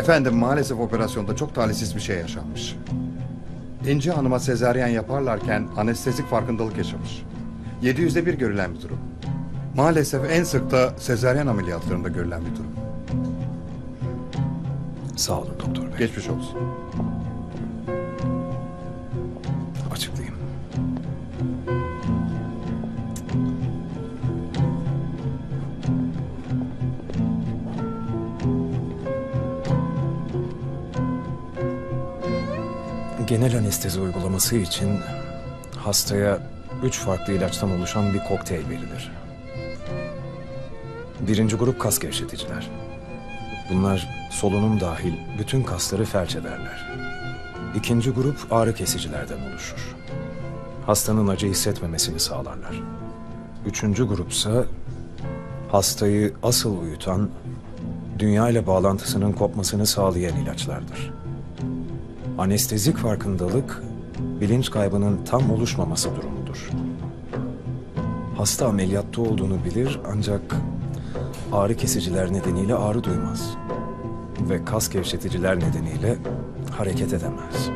Efendim maalesef operasyonda çok talihsiz bir şey yaşanmış. İnci Hanım'a sezaryen yaparlarken anestezik farkındalık yaşamış. 700'de bir görülen bir durum. Maalesef en sık da sezaryen ameliyatlarında görülen bir durum. Sağ olun doktor bey. Geçmiş olsun. Açıklayayım. Genel anestezi uygulaması için hastaya 3 farklı ilaçtan oluşan bir kokteyl verilir. Birinci grup kas gevşeticiler. Bunlar solunum dahil bütün kasları felç ederler. İkinci grup ağrı kesicilerden oluşur. Hastanın acı hissetmemesini sağlarlar. Üçüncü grupsa hastayı asıl uyutan, dünya ile bağlantısının kopmasını sağlayan ilaçlardır. Anestezik farkındalık, bilinç kaybının tam oluşmaması durumudur. Hasta ameliyatta olduğunu bilir ancak ağrı kesiciler nedeniyle ağrı duymaz ve kas gevşeticiler nedeniyle hareket edemez.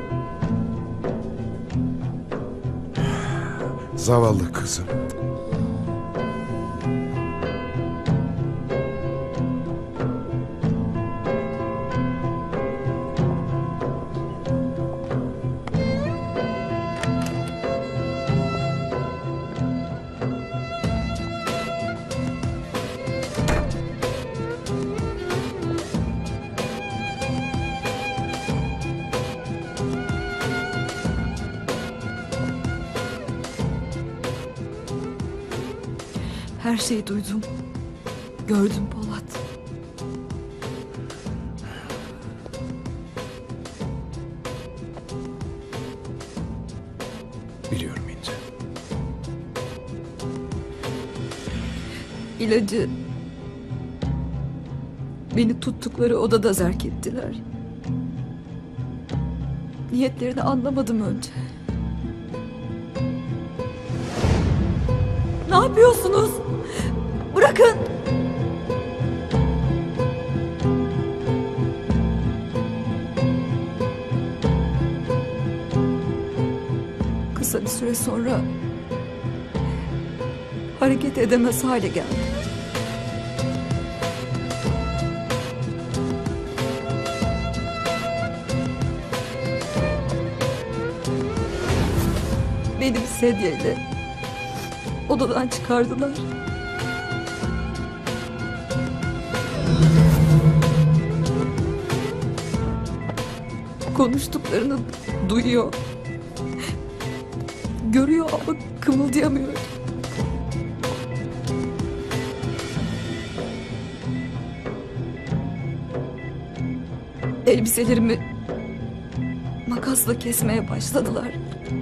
Zavallı kızım. Her şeyi duydum. Gördüm Polat. Biliyorum İnce. İlacı beni tuttukları odada zerk ettiler. Niyetlerini anlamadım önce. Ne yapıyorsunuz? Bırakın! Kısa bir süre sonra hareket edemez hale geldi. Beni bir sedyeyle odadan çıkardılar. Konuştuklarını duyuyor. Görüyor ama kımıldayamıyor. Elbiselerimi makasla kesmeye başladılar.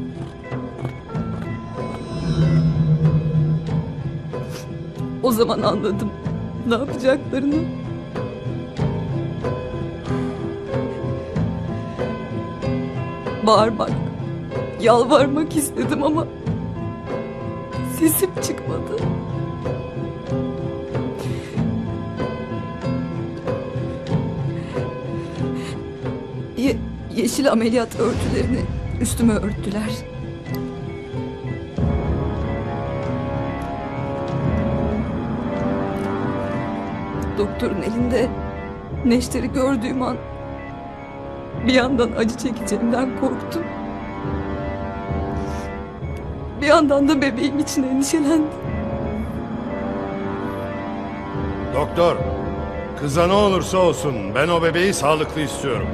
O zaman anladım ne yapacaklarını. Bağırmak, yalvarmak istedim ama sesim çıkmadı. Yeşil ameliyat örtülerini üstüme örttüler. Doktorun elinde neşteri gördüğüm an bir yandan acı çekeceğimden korktum. Bir yandan da bebeğim için endişelendim. Doktor, kıza ne olursa olsun ben o bebeği sağlıklı istiyorum.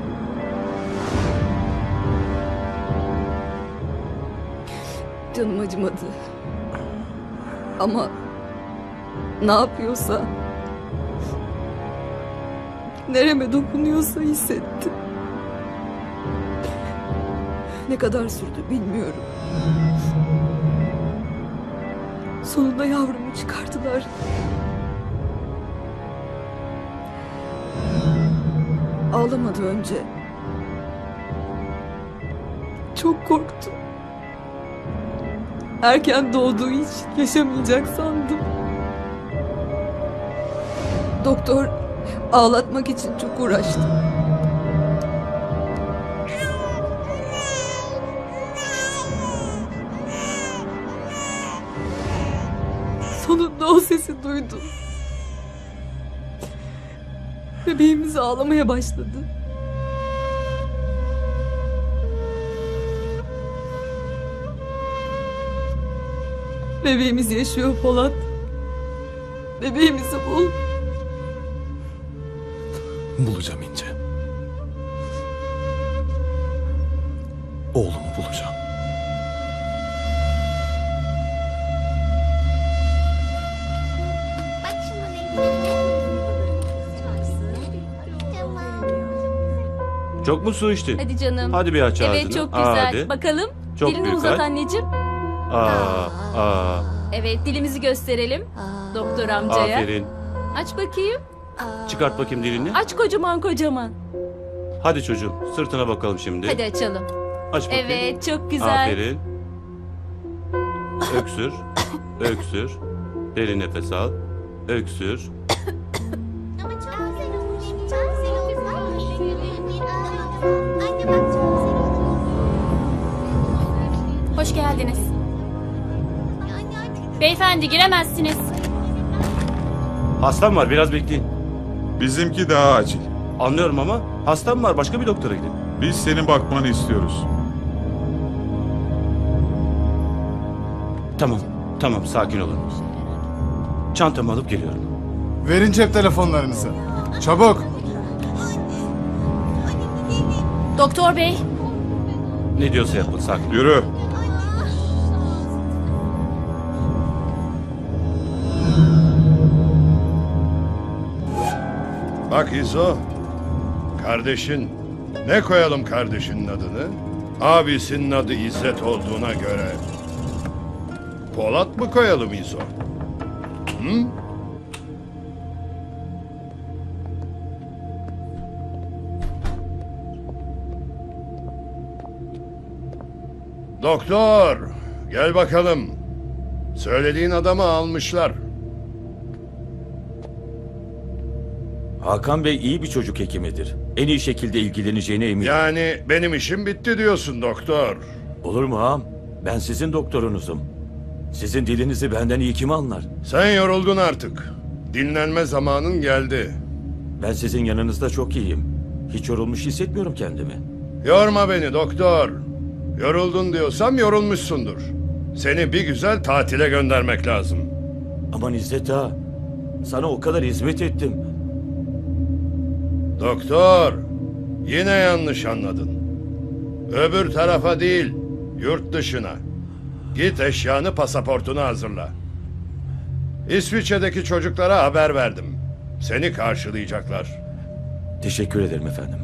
Canım acımadı. Ama ne yapıyorsa, nereme dokunuyorsa hissettim. Ne kadar sürdü bilmiyorum. Sonunda yavrumu çıkardılar. Ağlamadı önce. Çok korktum. Erken doğduğu için yaşamayacak sandım. Doktor Ağlatmak için çok uğraştım. Sonunda o sesi duydum. Bebeğimiz ağlamaya başladı. Bebeğimiz yaşıyor Polat. Bebeğimizi bul. Bulacağım İnce. Oğlumu bulacağım. Bak şimdi. Çok mu su içtin? Hadi canım. Hadi bir aç ağzını. Evet çok güzel. Hadi. Bakalım. Çok Dilini büyük uzat aç. anneciğim. Aa. Evet dilimizi gösterelim. Doktor amcaya. Aferin. Aç bakayım. Çıkart bakayım dilini. Aç kocaman kocaman. Hadi çocuğum sırtına bakalım şimdi. Hadi açalım. Aç bakayım. Evet çok güzel. Aferin. Öksür. Öksür. Derin nefes al. Öksür. Ama çok güzel olmuş. Çok güzel olmuş. Anne bak çok güzel olmuş. Hoş geldiniz. Beyefendi giremezsiniz. Hastam var biraz bekleyin. Bizimki daha acil. Anlıyorum ama hastam var başka bir doktora gidin. Biz senin bakmanı istiyoruz. Tamam sakin olun. Çantamı alıp geliyorum. Verin cep telefonlarınızı. Çabuk. Doktor bey, Ne diyorsa yapın sakin. Yürü. Bak İzo, kardeşin. Ne koyalım kardeşinin adını? Abisinin adı İzzet olduğuna göre. Polat mı koyalım İzo? Hı? Doktor, gel bakalım. Söylediğin adamı almışlar. Hakan Bey iyi bir çocuk hekimidir. En iyi şekilde ilgileneceğine eminim. Yani benim işim bitti diyorsun doktor. Olur mu ağam? Ben sizin doktorunuzum. Sizin dilinizi benden iyi kim anlar? Sen yoruldun artık. Dinlenme zamanın geldi. Ben sizin yanınızda çok iyiyim. Hiç yorulmuş hissetmiyorum kendimi. Yorma beni doktor. Yoruldun diyorsam yorulmuşsundur. Seni bir güzel tatile göndermek lazım. Aman İzzet ağa, sana o kadar hizmet ettim. Doktor, yine yanlış anladın. Öbür tarafa değil, yurt dışına. Git eşyanı, pasaportunu hazırla. İsviçre'deki çocuklara haber verdim. Seni karşılayacaklar. Teşekkür ederim efendim.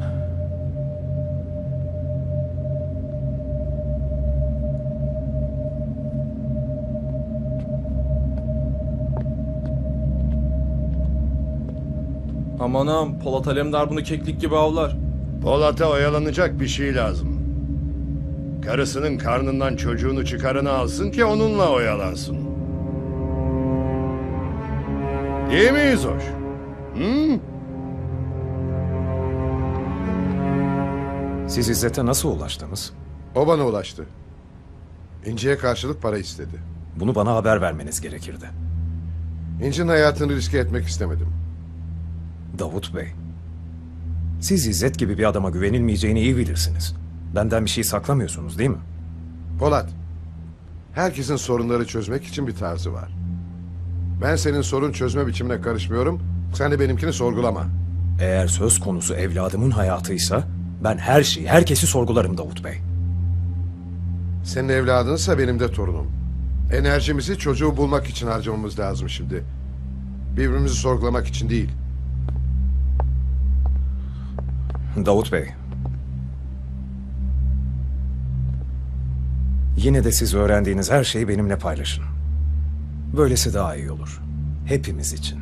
Amanam Polat Alemdar bunu keklik gibi avlar. Polat'a oyalanacak bir şey lazım. Karısının karnından çocuğunu çıkarını alsın ki onunla oyalansın. Değil miyiz hoş? Hı? Siz İzzet'e nasıl ulaştınız? O bana ulaştı. İnci'ye karşılık para istedi. Bunu bana haber vermeniz gerekirdi. İnci'nin hayatını riske etmek istemedim. Davut Bey, siz İzzet gibi bir adama güvenilmeyeceğini iyi bilirsiniz. Benden bir şey saklamıyorsunuz değil mi? Polat, herkesin sorunları çözmek için bir tarzı var. Ben senin sorun çözme biçimine karışmıyorum, sen de benimkini sorgulama. Eğer söz konusu evladımın hayatıysa ben her şeyi, herkesi sorgularım Davut Bey. Senin evladınsa benim de torunum. Enerjimizi çocuğu bulmak için harcamamız lazım şimdi. Birbirimizi sorgulamak için değil. Davut Bey. Yine de siz öğrendiğiniz her şeyi benimle paylaşın. Böylesi daha iyi olur. Hepimiz için.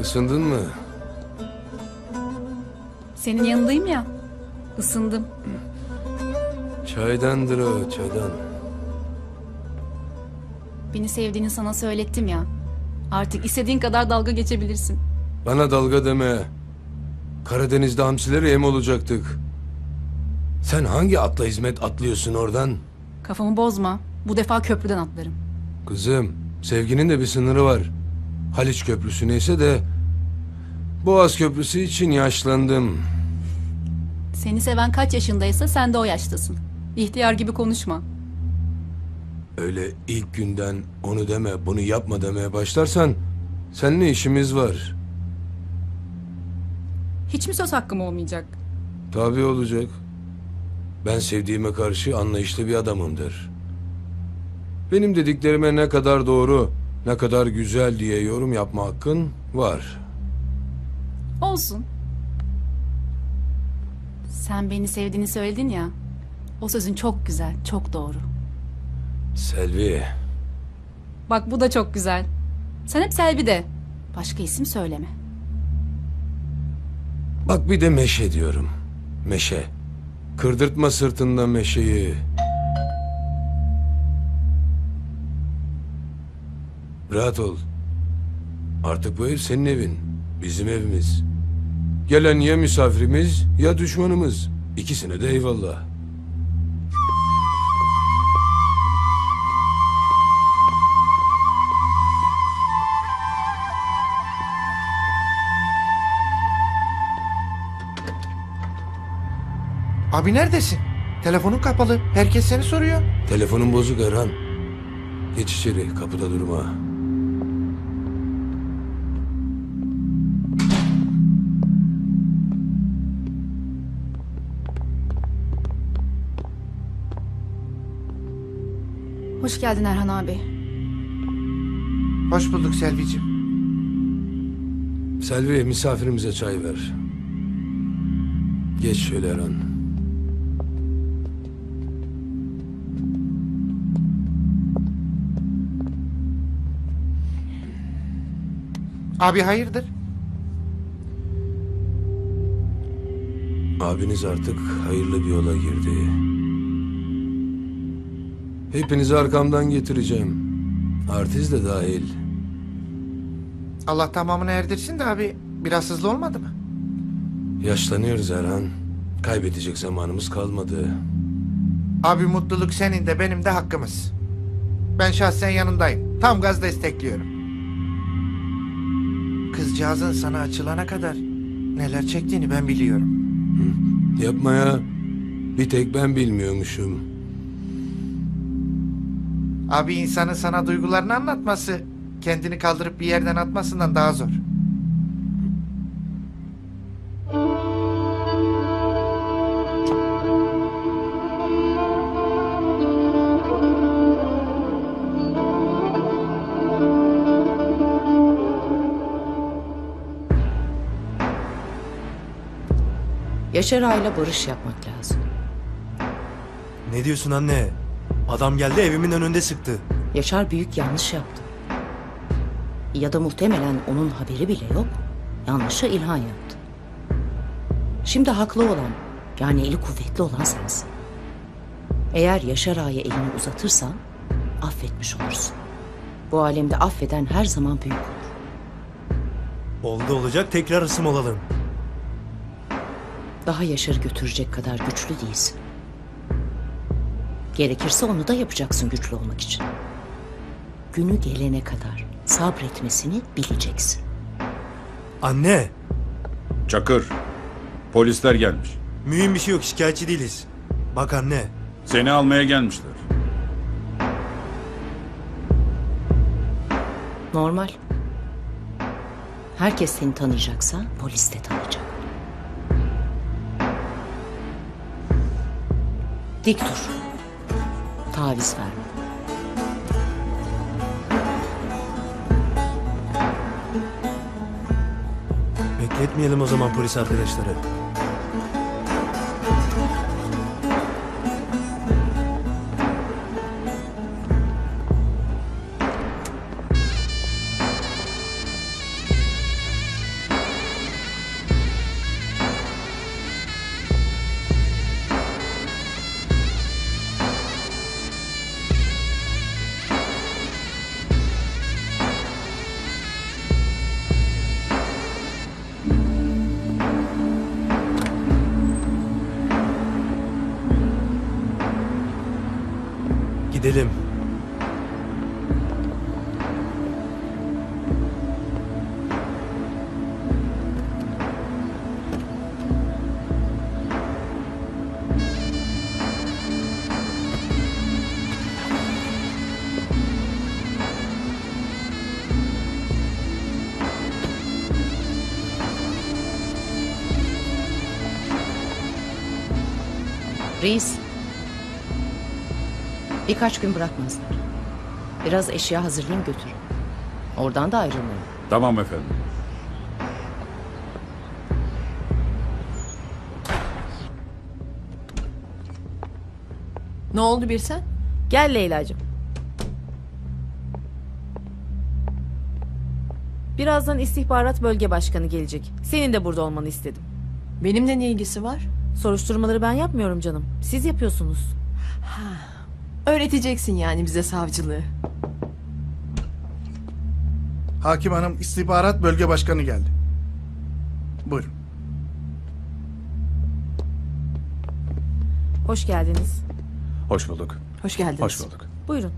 Isındın mı? Senin yanındayım ya. Isındım. Çaydandır o, çaydan. Beni sevdiğini sana söylettim ya. Artık istediğin kadar dalga geçebilirsin. Bana dalga deme. Karadeniz'de hamsileri yem olacaktık. Sen hangi atla hizmet atlıyorsun oradan? Kafamı bozma. Bu defa köprüden atlarım. Kızım, sevginin de bir sınırı var. Haliç Köprüsü neyse de... Boğaz Köprüsü için yaşlandım. Seni seven kaç yaşındaysa sen de o yaştasın. İhtiyar gibi konuşma. Öyle ilk günden onu deme, bunu yapma demeye başlarsan... Seninle işimiz var. Hiç mi söz hakkım olmayacak? Tabii olacak. Ben sevdiğime karşı anlayışlı bir adamımdır. Benim dediklerime ne kadar doğru, ne kadar güzel diye yorum yapma hakkın var. Olsun. Sen beni sevdiğini söyledin ya. O sözün çok güzel, çok doğru. Selvi, Bak bu da çok güzel. Sen hep Selvi de. Başka isim söyleme. bak bir de meşe diyorum. Meşe. Kırdırtma sırtında meşeyi. Rahat ol. Artık bu ev senin evin. Bizim evimiz. Gelen ya misafirimiz ya düşmanımız. İkisine de eyvallah. Abi neredesin? Telefonun kapalı. Herkes seni soruyor. Telefonun bozuk Erhan. Geç içeri, kapıda durma. Hoş geldin Erhan abi. Hoş bulduk Selvicim. Selvi, misafirimize çay ver. Geç şöyle Erhan. Abi hayırdır? Abiniz artık hayırlı bir yola girdi. Hepinizi arkamdan getireceğim. Artist de dahil. Allah tamamını erdirsin de abi biraz hızlı olmadı mı? Yaşlanıyoruz Erhan. Kaybedecek zamanımız kalmadı. Abi mutluluk senin de benim de hakkımız. Ben şahsen yanındayım. Tam gaz destekliyorum. Kızcağızın sana açılana kadar neler çektiğini ben biliyorum. Yapma ya. Bir tek ben bilmiyormuşum. Abi insanın sana duygularını anlatması kendini kaldırıp bir yerden atmasından daha zor. Yaşar Ağa'yla barış yapmak lazım. Ne diyorsun anne? Adam geldi evimin önünde sıktı. Yaşar büyük yanlış yaptı. Ya da muhtemelen onun haberi bile yok. Yanlışı İlhan yaptı. Şimdi haklı olan, yani eli kuvvetli olan sensin. Eğer Yaşar Ağa'ya elini uzatırsan affetmiş olursun. Bu alemde affeden her zaman büyük olur. Oldu olacak tekrar ısım olalım. Daha Yaşar'ı götürecek kadar güçlü değilsin. Gerekirse onu da yapacaksın güçlü olmak için. Günü gelene kadar sabretmesini bileceksin. Anne! Çakır, polisler gelmiş. Mühim bir şey yok, şikayetçi değiliz. Bak anne. Seni almaya gelmişler. Normal. Herkes seni tanıyacaksa polis de tanıyacak. Dik dur. Taviz verme. Bekletmeyelim o zaman polis arkadaşları. gidelim. Reis. Birkaç gün bırakmazlar. Biraz eşya hazırlayayım götürün. Oradan da ayrılmayın. Tamam efendim. Ne oldu bir sen? Gel Leyla'cığım. Birazdan istihbarat bölge başkanı gelecek. Senin de burada olmanı istedim. Benimle ne ilgisi var? Soruşturmaları ben yapmıyorum canım. Siz yapıyorsunuz. Öğreteceksin yani bize savcılığı. Hakim hanım, istihbarat bölge başkanı geldi. Buyurun. Hoş geldiniz. Hoş bulduk. Hoş geldiniz. Hoş bulduk. Buyurun.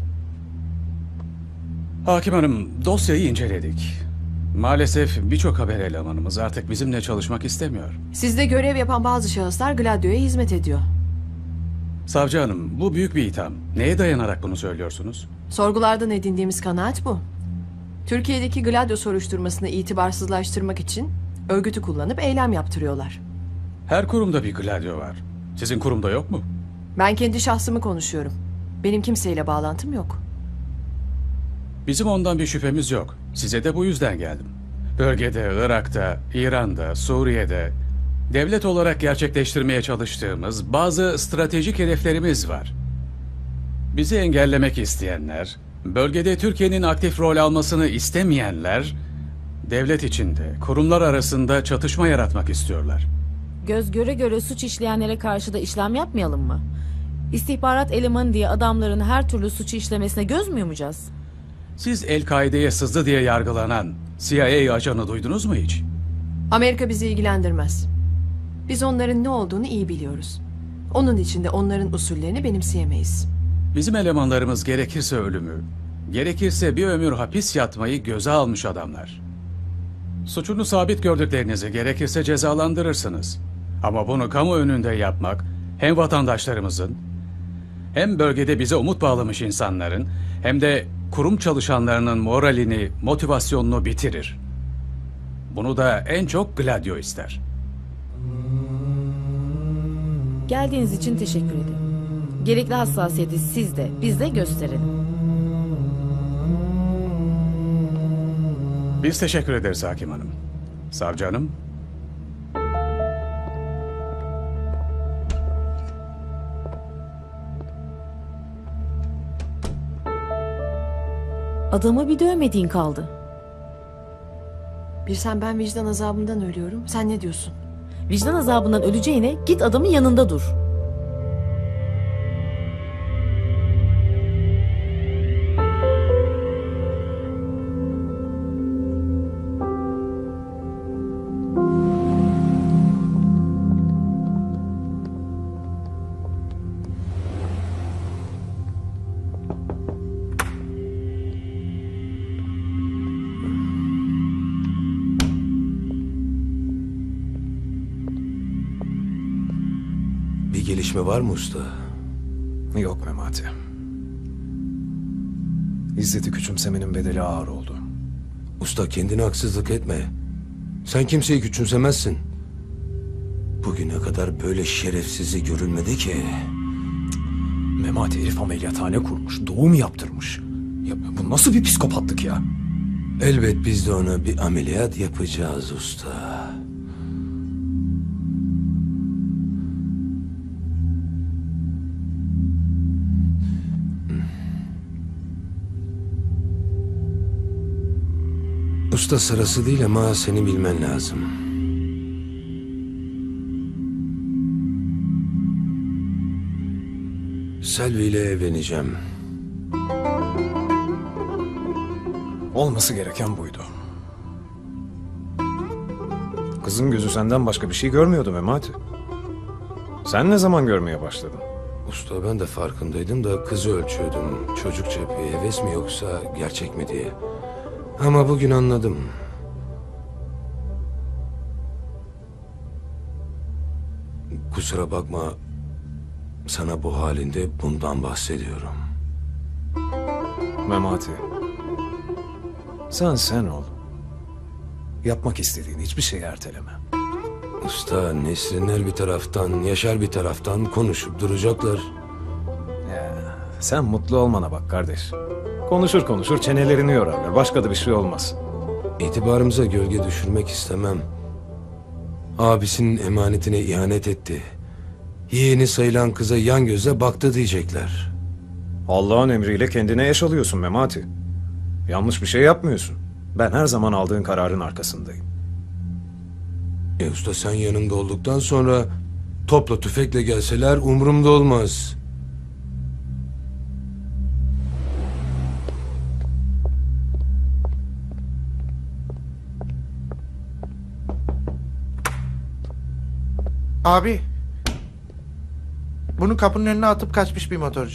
Hakim Hanım, dosyayı inceledik. Maalesef birçok haber elemanımız artık bizimle çalışmak istemiyor. Sizde görev yapan bazı şahıslar Gladio'ya hizmet ediyor. Savcı Hanım, bu büyük bir itham. Neye dayanarak bunu söylüyorsunuz? Sorgulardan edindiğimiz kanaat bu. Türkiye'deki Gladio soruşturmasını itibarsızlaştırmak için örgütü kullanıp eylem yaptırıyorlar. Her kurumda bir Gladio var. Sizin kurumda yok mu? Ben kendi şahsımı konuşuyorum. Benim kimseyle bağlantım yok. Bizim ondan bir şüphemiz yok. Size de bu yüzden geldim. Bölgede, Irak'ta, İran'da, Suriye'de devlet olarak gerçekleştirmeye çalıştığımız bazı stratejik hedeflerimiz var. Bizi engellemek isteyenler, bölgede Türkiye'nin aktif rol almasını istemeyenler, devlet içinde, kurumlar arasında çatışma yaratmak istiyorlar. Göz göre göre suç işleyenlere karşı da işlem yapmayalım mı? İstihbarat elemanı diye adamların her türlü suçu işlemesine göz mü yumacağız? Siz El-Kaide'ye sızdı diye yargılanan CIA ajanı duydunuz mu hiç? Amerika bizi ilgilendirmez. Biz onların ne olduğunu iyi biliyoruz. Onun için de onların usullerini benimseyemeyiz. Bizim elemanlarımız gerekirse ölümü, gerekirse bir ömür hapis yatmayı göze almış adamlar. Suçunu sabit gördüklerinizi gerekirse cezalandırırsınız. Ama bunu kamu önünde yapmak hem vatandaşlarımızın, hem bölgede bize umut bağlamış insanların, hem de kurum çalışanlarının moralini, motivasyonunu bitirir. Bunu da en çok Gladio ister. Geldiğiniz için teşekkür ederim. Gerekli hassasiyeti siz de biz de gösterelim. Biz teşekkür ederiz Hakim Hanım. Savcı Hanım. Adamı bir dövmediğin kaldı. Bir sen ben vicdan azabından ölüyorum. Sen ne diyorsun? Vicdan azabından öleceğine git adamın yanında dur. Bir gelişme var mı usta? Yok Memati. İzzet'i küçümsemenin bedeli ağır oldu. Usta kendine haksızlık etme. Sen kimseyi küçümsemezsin. Bugüne kadar böyle şerefsizi görülmedi ki. Memati herif ameliyathane kurmuş, doğum yaptırmış. Ya bu nasıl bir psikopatlık ya? Elbet biz de ona bir ameliyat yapacağız usta. Usta sırası değil ama seni bilmen lazım. Selvi ile evleneceğim. Olması gereken buydu. Kızın gözü senden başka bir şey görmüyordu Memati. Sen ne zaman görmeye başladın? Usta ben de farkındaydım da kızı ölçüyordum. Çocukça bir heves mi yoksa gerçek mi diye. Ama bugün anladım. Kusura bakma. Sana bu halinde bundan bahsediyorum. Memati. Sen ol. Yapmak istediğin hiçbir şeyi erteleme. Usta Nesrinler bir taraftan, Yaşar bir taraftan konuşup duracaklar. Ya, sen mutlu olmana bak kardeş. Konuşur çenelerini yorarlar. Başka da bir şey olmaz. İtibarımıza gölge düşürmek istemem. Abisinin emanetine ihanet etti. Yeğeni sayılan kıza yan göze baktı diyecekler. Allah'ın emriyle kendine eş alıyorsun Memati. Yanlış bir şey yapmıyorsun. Ben her zaman aldığın kararın arkasındayım. Usta sen yanımda olduktan sonra topla tüfekle gelseler umurumda olmaz. Abi. Bunu kapının önüne atıp kaçmış bir motorcu.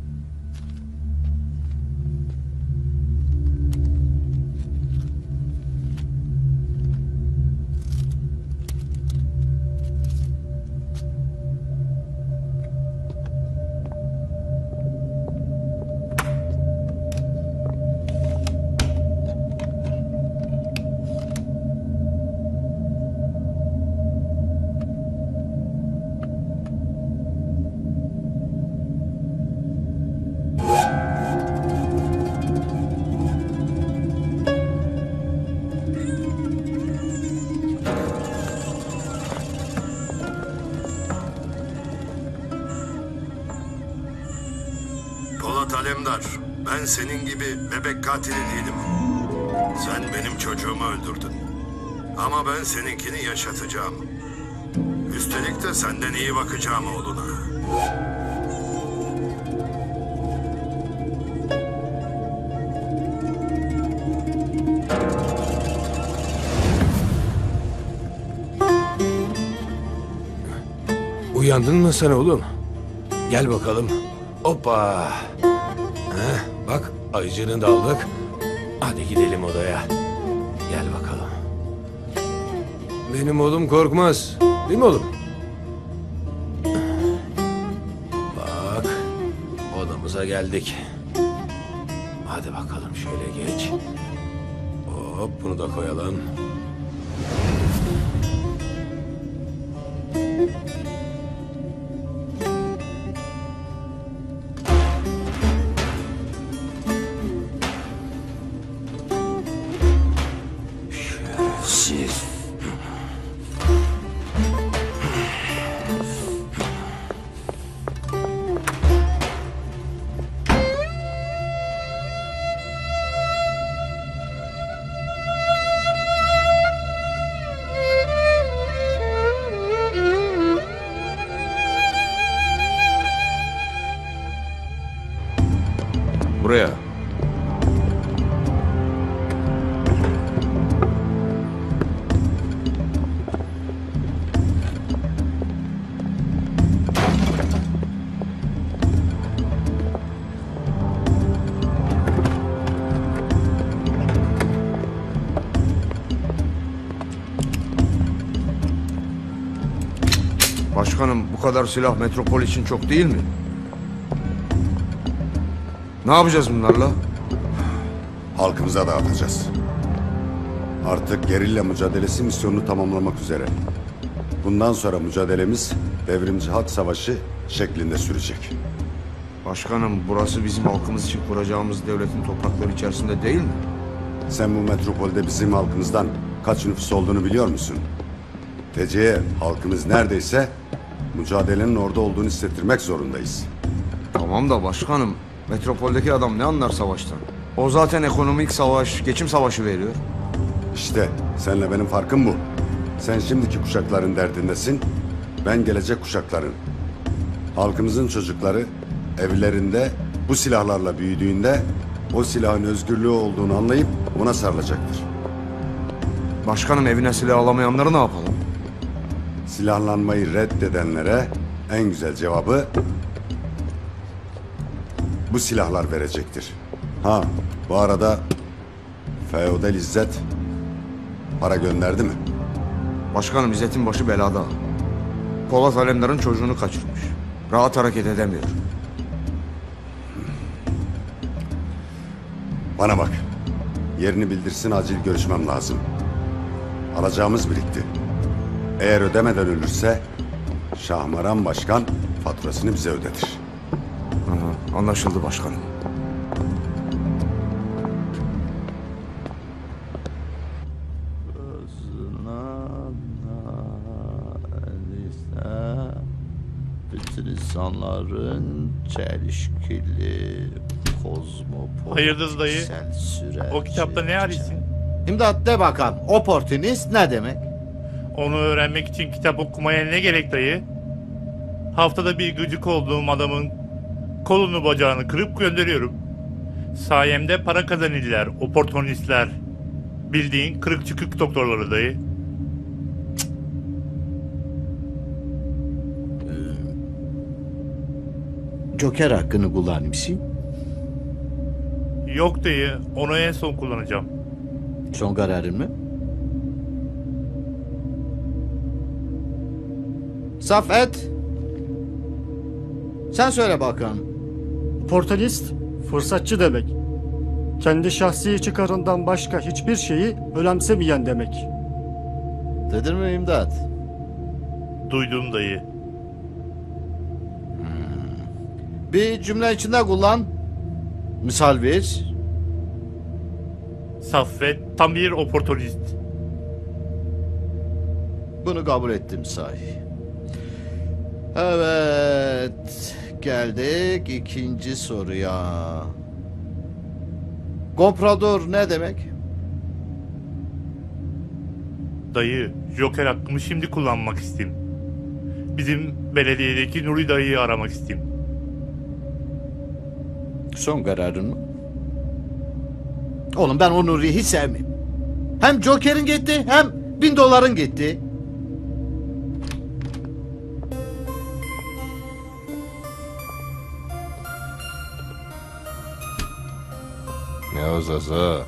Polat Alemdar, ben senin gibi bebek katili değilim. Sen benim çocuğumu öldürdün. Ama ben seninkini yaşatacağım. Üstelik de senden iyi bakacağım oğluna. Uyandın mı sen oğlum? Gel bakalım. Hoppa. Bak ayıcığını da aldık. Hadi gidelim odaya. Gel bakalım. Benim oğlum korkmaz. Değil mi oğlum? Bak odamıza geldik. Hadi bakalım şöyle geç. Hop bunu da koyalım. Şerefsiz. Buraya. Başkanım bu kadar silah metropol için çok değil mi? Ne yapacağız bunlarla? Halkımıza dağıtacağız. Artık gerilla mücadelesi misyonunu tamamlamak üzere. Bundan sonra mücadelemiz devrimci halk savaşı şeklinde sürecek. Başkanım burası bizim halkımız için kuracağımız devletin toprakları içerisinde değil mi? Sen bu metropolde bizim halkımızdan kaç nüfus olduğunu biliyor musun? TC'ye halkımız neredeyse mücadelenin orada olduğunu hissettirmek zorundayız. Tamam da başkanım metropoldeki adam ne anlar savaştan? O zaten ekonomik savaş, geçim savaşı veriyor. İşte seninle benim farkım bu. Sen şimdiki kuşakların derdindesin, ben gelecek kuşakların. Halkımızın çocukları evlerinde bu silahlarla büyüdüğünde o silahın özgürlüğü olduğunu anlayıp ona sarılacaktır. Başkanım evine silah alamayanları ne yapalım? Silahlanmayı reddedenlere en güzel cevabı bu silahlar verecektir. Ha, bu arada Feodal İzzet para gönderdi mi? Başkanım İzzet'in başı belada. Polat Alemdar'ın çocuğunu kaçırmış. Rahat hareket edemiyor. Bana bak. Yerini bildirsin, acil görüşmem lazım. Alacağımız birikti. Eğer ödemeden ölürse Şahmaran Başkan faturasını bize ödetir. Aha, anlaşıldı başkanım. Bütün insanların çelişkili, kozmopolit, Hayırdır dayı? O kitapta ne arıyorsun? İmdat de bakalım, opportunist ne demek? Onu öğrenmek için kitap okumaya ne gerek dayı? Haftada bir gıcık olduğum adamın kolunu bacağını kırıp gönderiyorum. Sayemde para kazanırlar, oportunistler. Bildiğin kırık çıkık doktorları dayı. Joker hakkını kullanır mısın? Yok dayı, onu en son kullanacağım. Son kararın mı? Safet. Sen söyle bakalım. Portalist, fırsatçı demek. Kendi şahsi çıkarından başka hiçbir şeyi önemsemeyen demek. Dedin mi İmdat? Duydum dayı. Bir cümle içinde kullan. Misal ver. Saffet tam bir oportunist. Bunu kabul ettim sahi. Evet. Geldik ikinci soruya. Komprador ne demek? Dayı, Joker hakkımı şimdi kullanmak isteyeyim. Bizim belediyedeki Nuri dayıyı aramak isteyeyim. Son kararın mı? Oğlum ben o Nuri'yi hiç sevmem. Hem Joker'in gitti hem $1000 gitti. Ne o Zaza?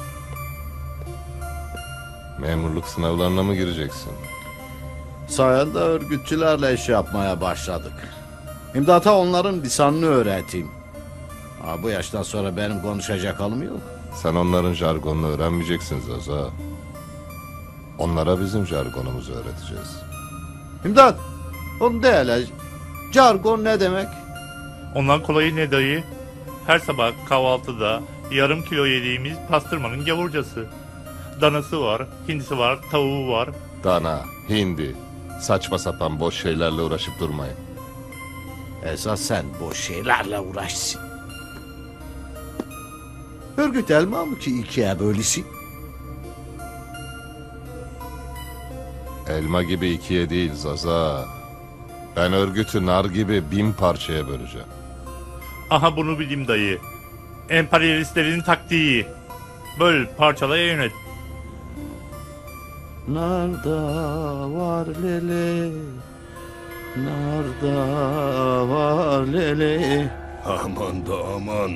Memurluk sınavlarına mı gireceksin? Sayende örgütçülerle iş yapmaya başladık. İmdata onların lisanını öğreteyim. Ha, bu yaştan sonra benim konuşacak halım yok. Sen onların jargonunu öğrenmeyeceksin Zaza. Onlara bizim jargonumuzu öğreteceğiz. İmdat! Oğlum de hele. Jargon ne demek? Ondan kolayı ne dayı? Her sabah kahvaltıda yarım kilo yediğimiz pastırmanın gavurcası. Danası var, hindisi var, tavuğu var. Dana, hindi, saçma sapan boş şeylerle uğraşıp durmayın. Esas sen boş şeylerle uğraşsın. Örgüt elma mı ki ikiye bölüsün? Elma gibi ikiye değil Zaza. Ben örgütü nar gibi 1000 parçaya böleceğim. Aha bunu bileyim dayı. Emperyalistlerin taktiği. Böl, parçalaya yönet. Narda var lele, narda var lele. Aman da aman.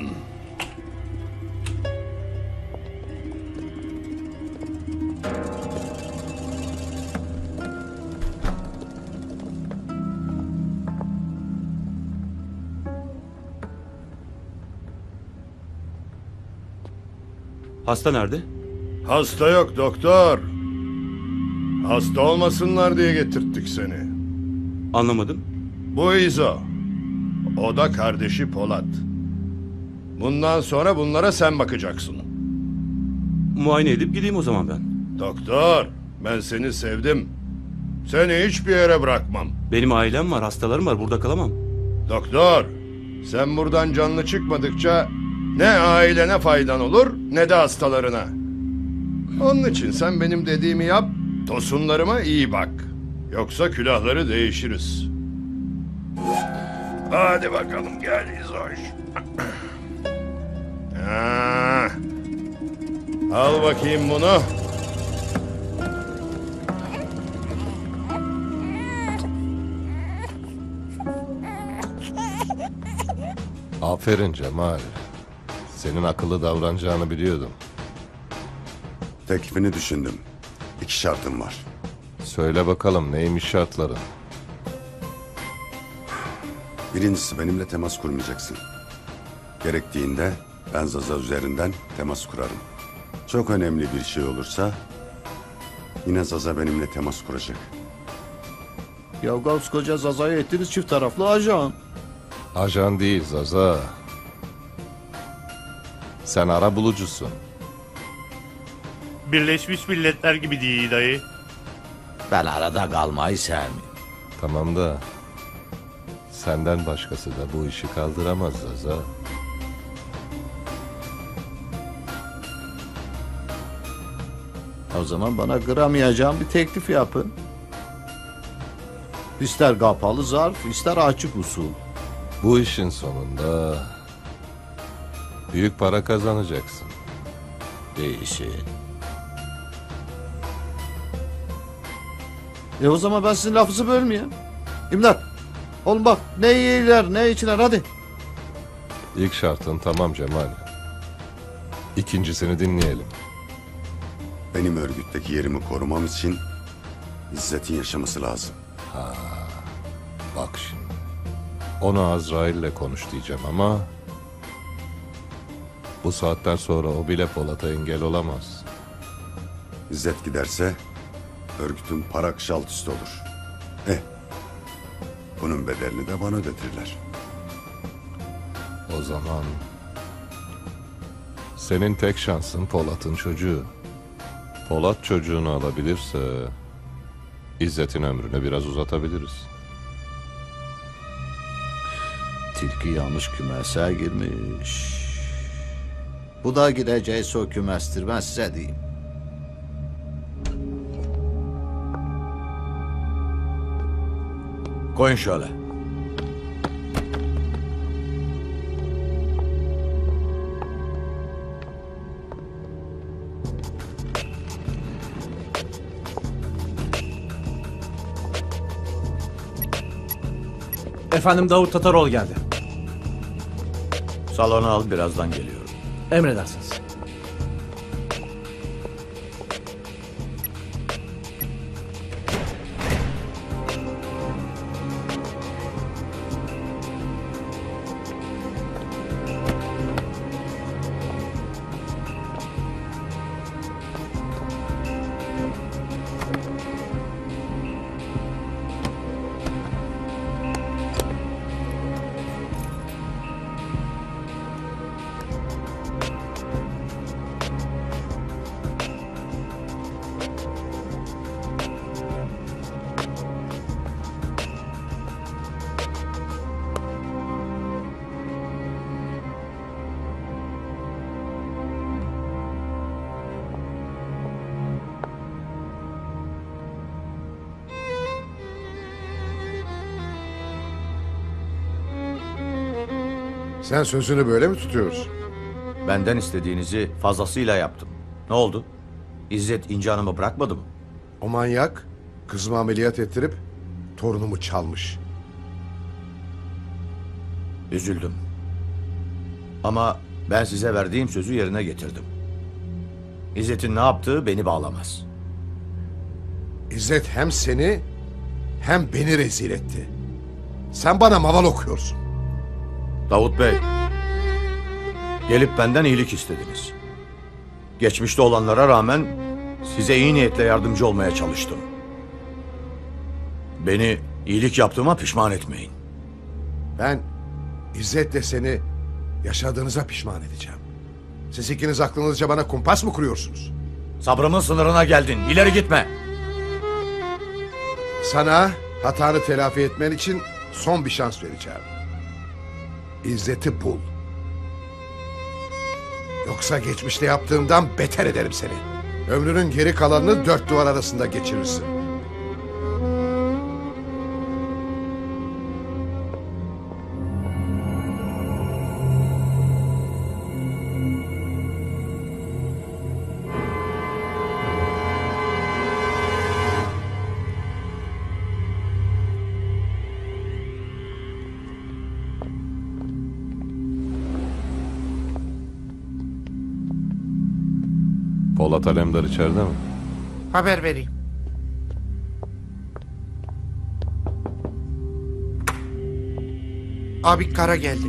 Hasta nerede? Hasta yok doktor. Hasta olmasınlar diye getirttik seni. Anlamadım. Bu İzo. O da kardeşi Polat. Bundan sonra bunlara sen bakacaksın. Muayene edip gideyim o zaman ben. Doktor, ben seni sevdim. Seni hiçbir yere bırakmam. Benim ailem var, hastalarım var. Burada kalamam. Doktor, sen buradan canlı çıkmadıkça ne ailene faydan olur ne de hastalarına. Onun için sen benim dediğimi yap, tosunlarıma iyi bak. Yoksa külahları değişiriz. Hadi bakalım gel İzoş. Al bakayım bunu. Aferin Cemal. Senin akıllı davranacağını biliyordum. Teklifini düşündüm. 2 şartım var. Söyle bakalım neymiş şartların? Birincisi benimle temas kurmayacaksın. Gerektiğinde ben Zaza üzerinden temas kurarım. Çok önemli bir şey olursa yine Zaza benimle temas kuracak. Ya koskoca Zaza'yı ettiniz çift taraflı ajan. Ajan değil Zaza. Sen ara bulucusun. Birleşmiş Milletler gibi değil dayı. Ben arada kalmayı sevmiyorum. Tamam da senden başkası da bu işi kaldıramaz Zaza. O zaman bana kıramayacağım bir teklif yapın. İster kapalı zarf, ister açık usul. Bu işin sonunda büyük para kazanacaksın. Değişin. O zaman ben sizin lafınızı bölmeyeyim. İmdat. Oğlum bak ne iyiler ne içiler hadi. İlk şartın tamam Cemal. İkincisini dinleyelim. Benim örgütteki yerimi korumam için İzzet'in yaşaması lazım. Bak şimdi. Onu Azrail'le konuş diyeceğim ama bu saatten sonra o bile Polat'a engel olamaz. İzzet giderse örgütün para akışı alt üst olur. Bunun bedelini de bana ödetirler. O zaman senin tek şansın Polat'ın çocuğu. Polat çocuğunu alabilirse İzzet'in ömrünü biraz uzatabiliriz. Tilki yanlış kümese girmiş. Bu da gideceği o kümestir ben size diyeyim. Koyun şöyle. Efendim Davut Tataroğlu geldi. Salona al, birazdan geliyorum. Emredersiniz. Sen sözünü böyle mi tutuyorsun? Benden istediğinizi fazlasıyla yaptım. Ne oldu? İzzet İnci Hanım'ı bırakmadı mı? O manyak kızımı ameliyat ettirip torunumu çalmış. Üzüldüm. Ama ben size verdiğim sözü yerine getirdim. İzzet'in ne yaptığı beni bağlamaz. İzzet hem seni hem beni rezil etti. Sen bana maval okuyorsun. Davut Bey, gelip benden iyilik istediniz. Geçmişte olanlara rağmen size iyi niyetle yardımcı olmaya çalıştım. Beni iyilik yaptığıma pişman etmeyin. Ben İzzet'le seni yaşadığınıza pişman edeceğim. Siz ikiniz aklınızca bana kumpas mı kuruyorsunuz? Sabrımın sınırına geldin. İleri gitme. Sana hatanı telafi etmen için son bir şans vereceğim. İzzet'i bul. Yoksa geçmişte yaptığımdan beter ederim seni. Ömrünün geri kalanını 4 duvar arasında geçirirsin. Polat Alemdar içeride mi? Haber vereyim. Abi Kara geldi.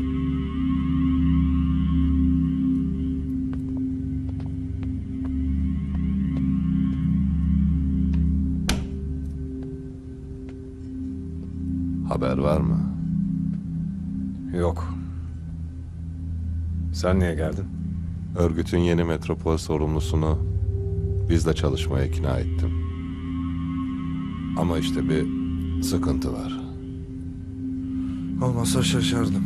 Haber var mı? Yok. Sen niye geldin? Örgütün yeni metropol sorumlusunu bizle çalışmaya ikna ettim. Ama işte bir sıkıntı var. Olmasa şaşardım.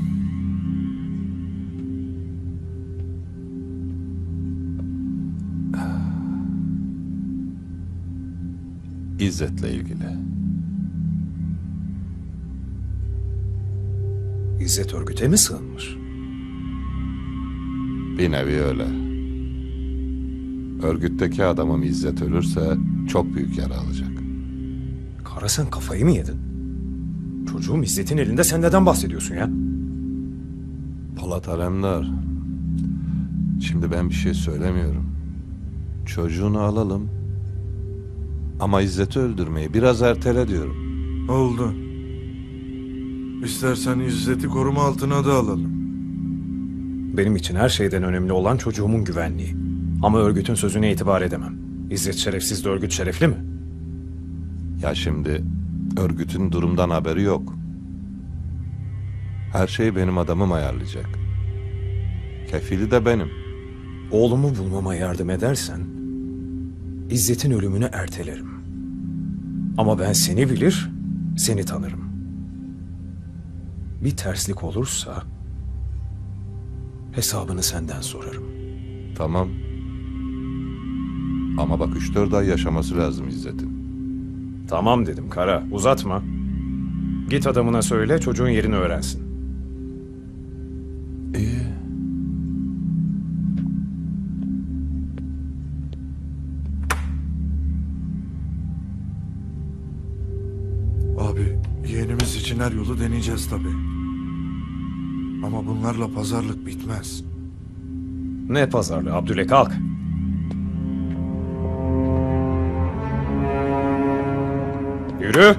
İzzet'le ilgili. İzzet örgüte mi sığınmış? Bir nevi öyle. Örgütteki adamım İzzet ölürse çok büyük yara alacak. Kara sen kafayı mı yedin? Çocuğum İzzet'in elinde, sen neden bahsediyorsun ya? Polat Alemdar. Şimdi ben bir şey söylemiyorum. Çocuğunu alalım. Ama İzzet'i öldürmeyi biraz ertele diyorum. Oldu. İstersen İzzet'i koruma altına da alalım. Benim için her şeyden önemli olan çocuğumun güvenliği. Ama örgütün sözüne itibar edemem. İzzet şerefsiz de örgüt şerefli mi? Ya şimdi örgütün durumdan haberi yok. Her şeyi benim adamım ayarlayacak. Kefili de benim. Oğlumu bulmama yardım edersen İzzet'in ölümünü ertelerim. Ama ben seni bilir, seni tanırım. Bir terslik olursa hesabını senden sorarım. Tamam. Ama bak 3-4 ay yaşaması lazım İzzet'in. Tamam dedim Kara, uzatma. Git adamına söyle, çocuğun yerini öğrensin. İyi. Abi yeğenimiz için her yolu deneyeceğiz tabii. Ama bunlarla pazarlık bitmez. Ne pazarlığı Abdüley, kalk. Yürü.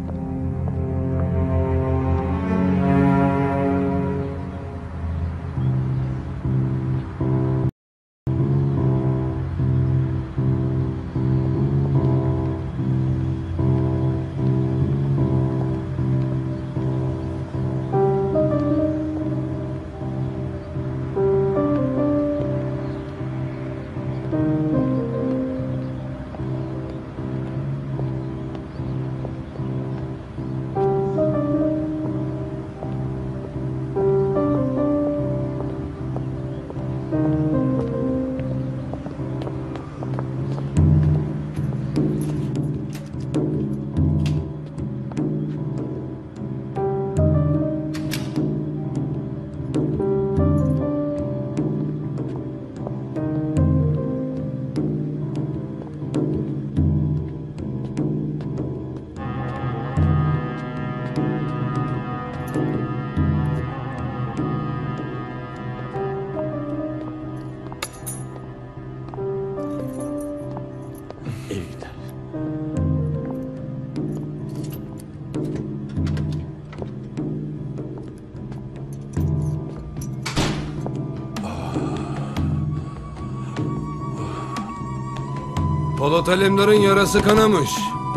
Polat Alemdar'ın yarası kanamış.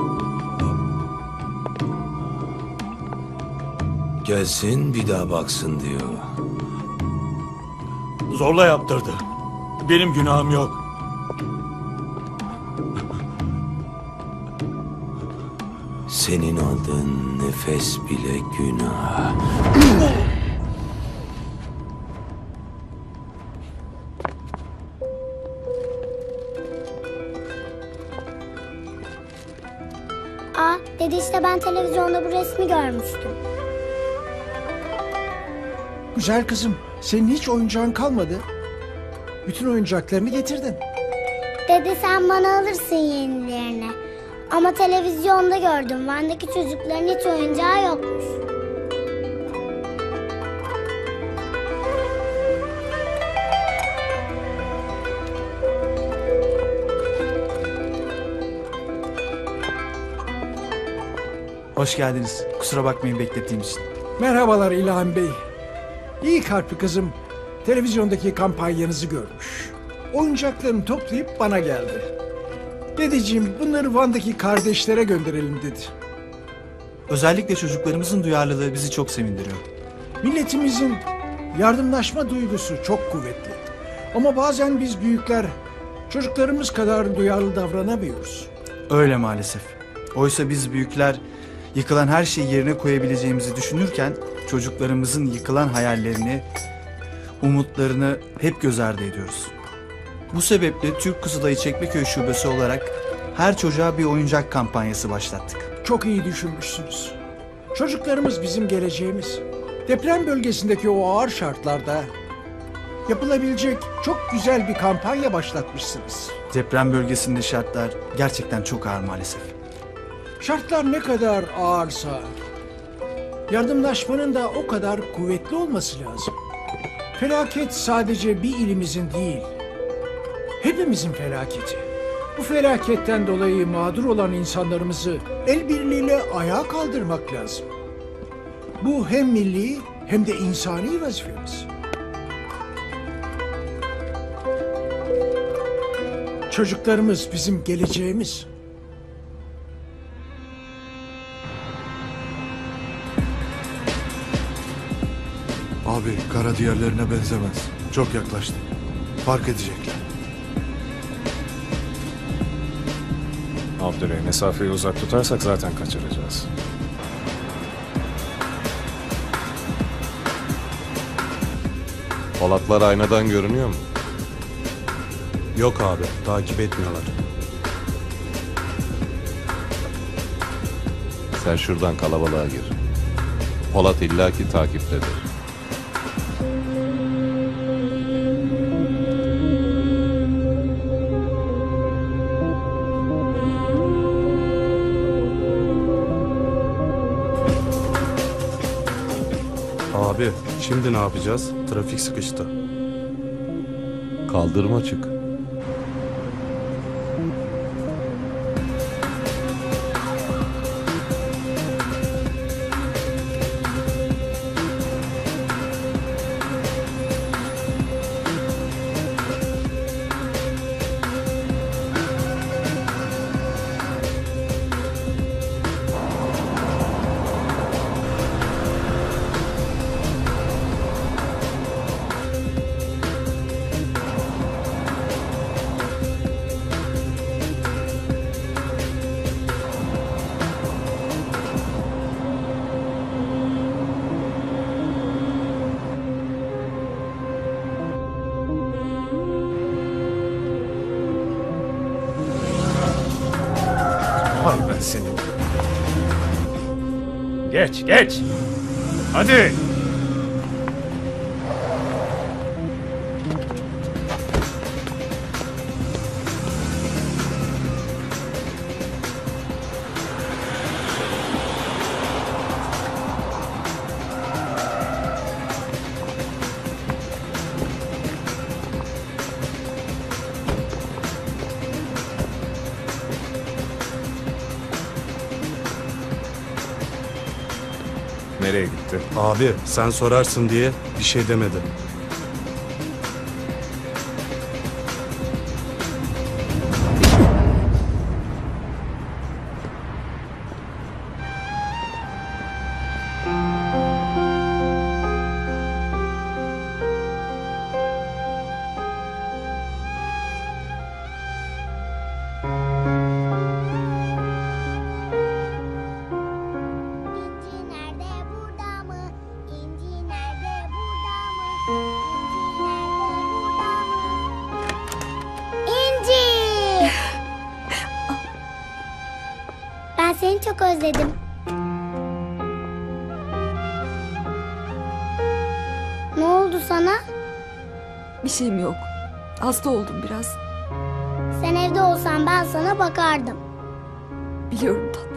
Gelsin bir daha baksın diyor. Zorla yaptırdı. Benim günahım yok. Senin aldığın nefes bile günah. Dedi işte, ben televizyonda bu resmi görmüştüm. Güzel kızım, senin hiç oyuncağın kalmadı. Bütün oyuncaklarını getirdin. Dedi sen bana alırsın yenilerini. Ama televizyonda gördüm, Van'daki çocukların hiç oyuncağı yokmuş. Hoş geldiniz. Kusura bakmayın beklettiğim için. Merhabalar İlhan Bey. İyi kalpli kızım televizyondaki kampanyanızı görmüş. Oyuncaklarını toplayıp bana geldi. Dedeciğim bunları Van'daki kardeşlere gönderelim dedi. Özellikle çocuklarımızın duyarlılığı bizi çok sevindiriyor. Milletimizin yardımlaşma duygusu çok kuvvetli. Ama bazen biz büyükler çocuklarımız kadar duyarlı davranamıyoruz. Öyle maalesef. Oysa biz büyükler yıkılan her şeyi yerine koyabileceğimizi düşünürken çocuklarımızın yıkılan hayallerini, umutlarını hep göz ardı ediyoruz. Bu sebeple Türk Kızılayı Çekmeköy Şubesi olarak her çocuğa bir oyuncak kampanyası başlattık. Çok iyi düşünmüşsünüz. Çocuklarımız bizim geleceğimiz. Deprem bölgesindeki o ağır şartlarda yapılabilecek çok güzel bir kampanya başlatmışsınız. Deprem bölgesinde şartlar gerçekten çok ağır maalesef. Şartlar ne kadar ağırsa yardımlaşmanın da o kadar kuvvetli olması lazım. Felaket sadece bir ilimizin değil, hepimizin felaketi. Bu felaketten dolayı mağdur olan insanlarımızı el birliğiyle ayağa kaldırmak lazım. Bu hem milli hem de insani vazifemiz. Çocuklarımız bizim geleceğimiz. Abi kara diğerlerine benzemez. Çok yaklaştı. Fark edecekler. Abdüley, mesafeyi uzak tutarsak zaten kaçıracağız. Polatlar aynadan görünüyor mu? Yok abi, takip etmiyorlar. Sen şuradan kalabalığa gir. Polat illaki takiptedir. Abi, şimdi ne yapacağız? Trafik sıkıştı. Kaldırıma çık. Hay ben senin. Geç, geç. Hadi. Nereye gitti? Abi, sen sorarsın diye bir şey demedi. İnci! Ben seni çok özledim. Ne oldu sana? Bir şeyim yok. Hasta oldum biraz. Sen evde olsan ben sana bakardım. Biliyorum tatlım.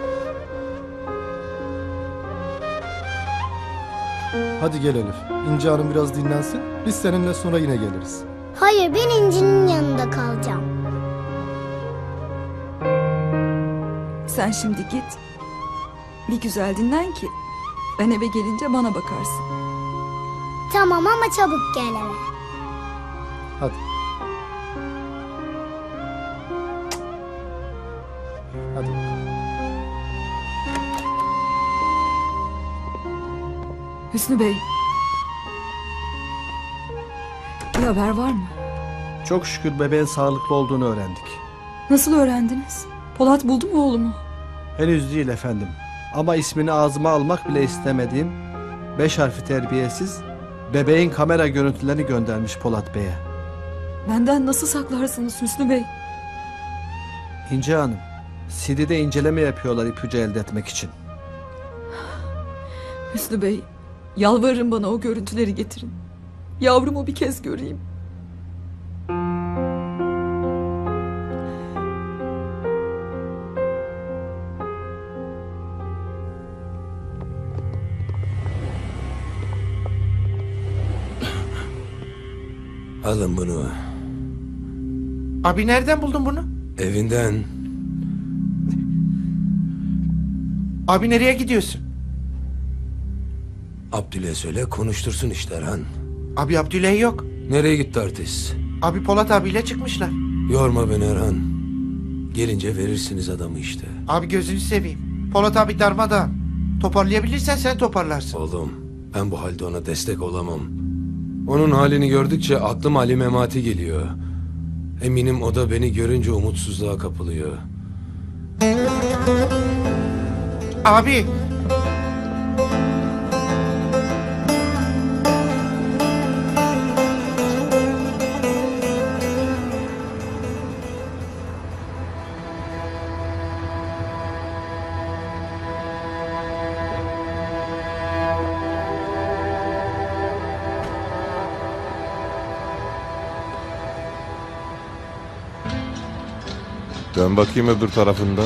Hadi gel Elif. İnci Hanım biraz dinlensin. Biz seninle sonra yine geliriz. Hayır, ben İnci'nin yanında kalacağım. Sen şimdi git. Bir güzel dinlen ki ben eve gelince bana bakarsın. Tamam ama çabuk gel eve. Hadi. Hadi. Hüsnü Bey. Bir haber var mı? Çok şükür bebeğin sağlıklı olduğunu öğrendik. Nasıl öğrendiniz? Polat buldu mu oğlumu? Henüz değil efendim. Ama ismini ağzıma almak bile istemediğim 5 harfi terbiyesiz bebeğin kamera görüntülerini göndermiş Polat Bey'e. Benden nasıl saklarsınız Hüsnü Bey? İnce Hanım, CD'de inceleme yapıyorlar ipucu elde etmek için. Hüsnü Bey, yalvarırım bana o görüntüleri getirin. Yavrumu bir kez göreyim. Alın bunu. Abi nereden buldun bunu? Evinden. Abi nereye gidiyorsun? Abdül'e söyle konuştursun işte Erhan. Abi Abdüley yok. Nereye gitti artist? Abi Polat abiyle çıkmışlar. Yorma beni Erhan. Gelince verirsiniz adamı işte. Abi gözünü seveyim. Polat abi darmadağın. Toparlayabilirsen sen toparlarsın. Oğlum ben bu halde ona destek olamam. Onun halini gördükçe aklım Ali Memati geliyor. Eminim o da beni görünce umutsuzluğa kapılıyor. Abi. Dön bakayım öbür tarafında.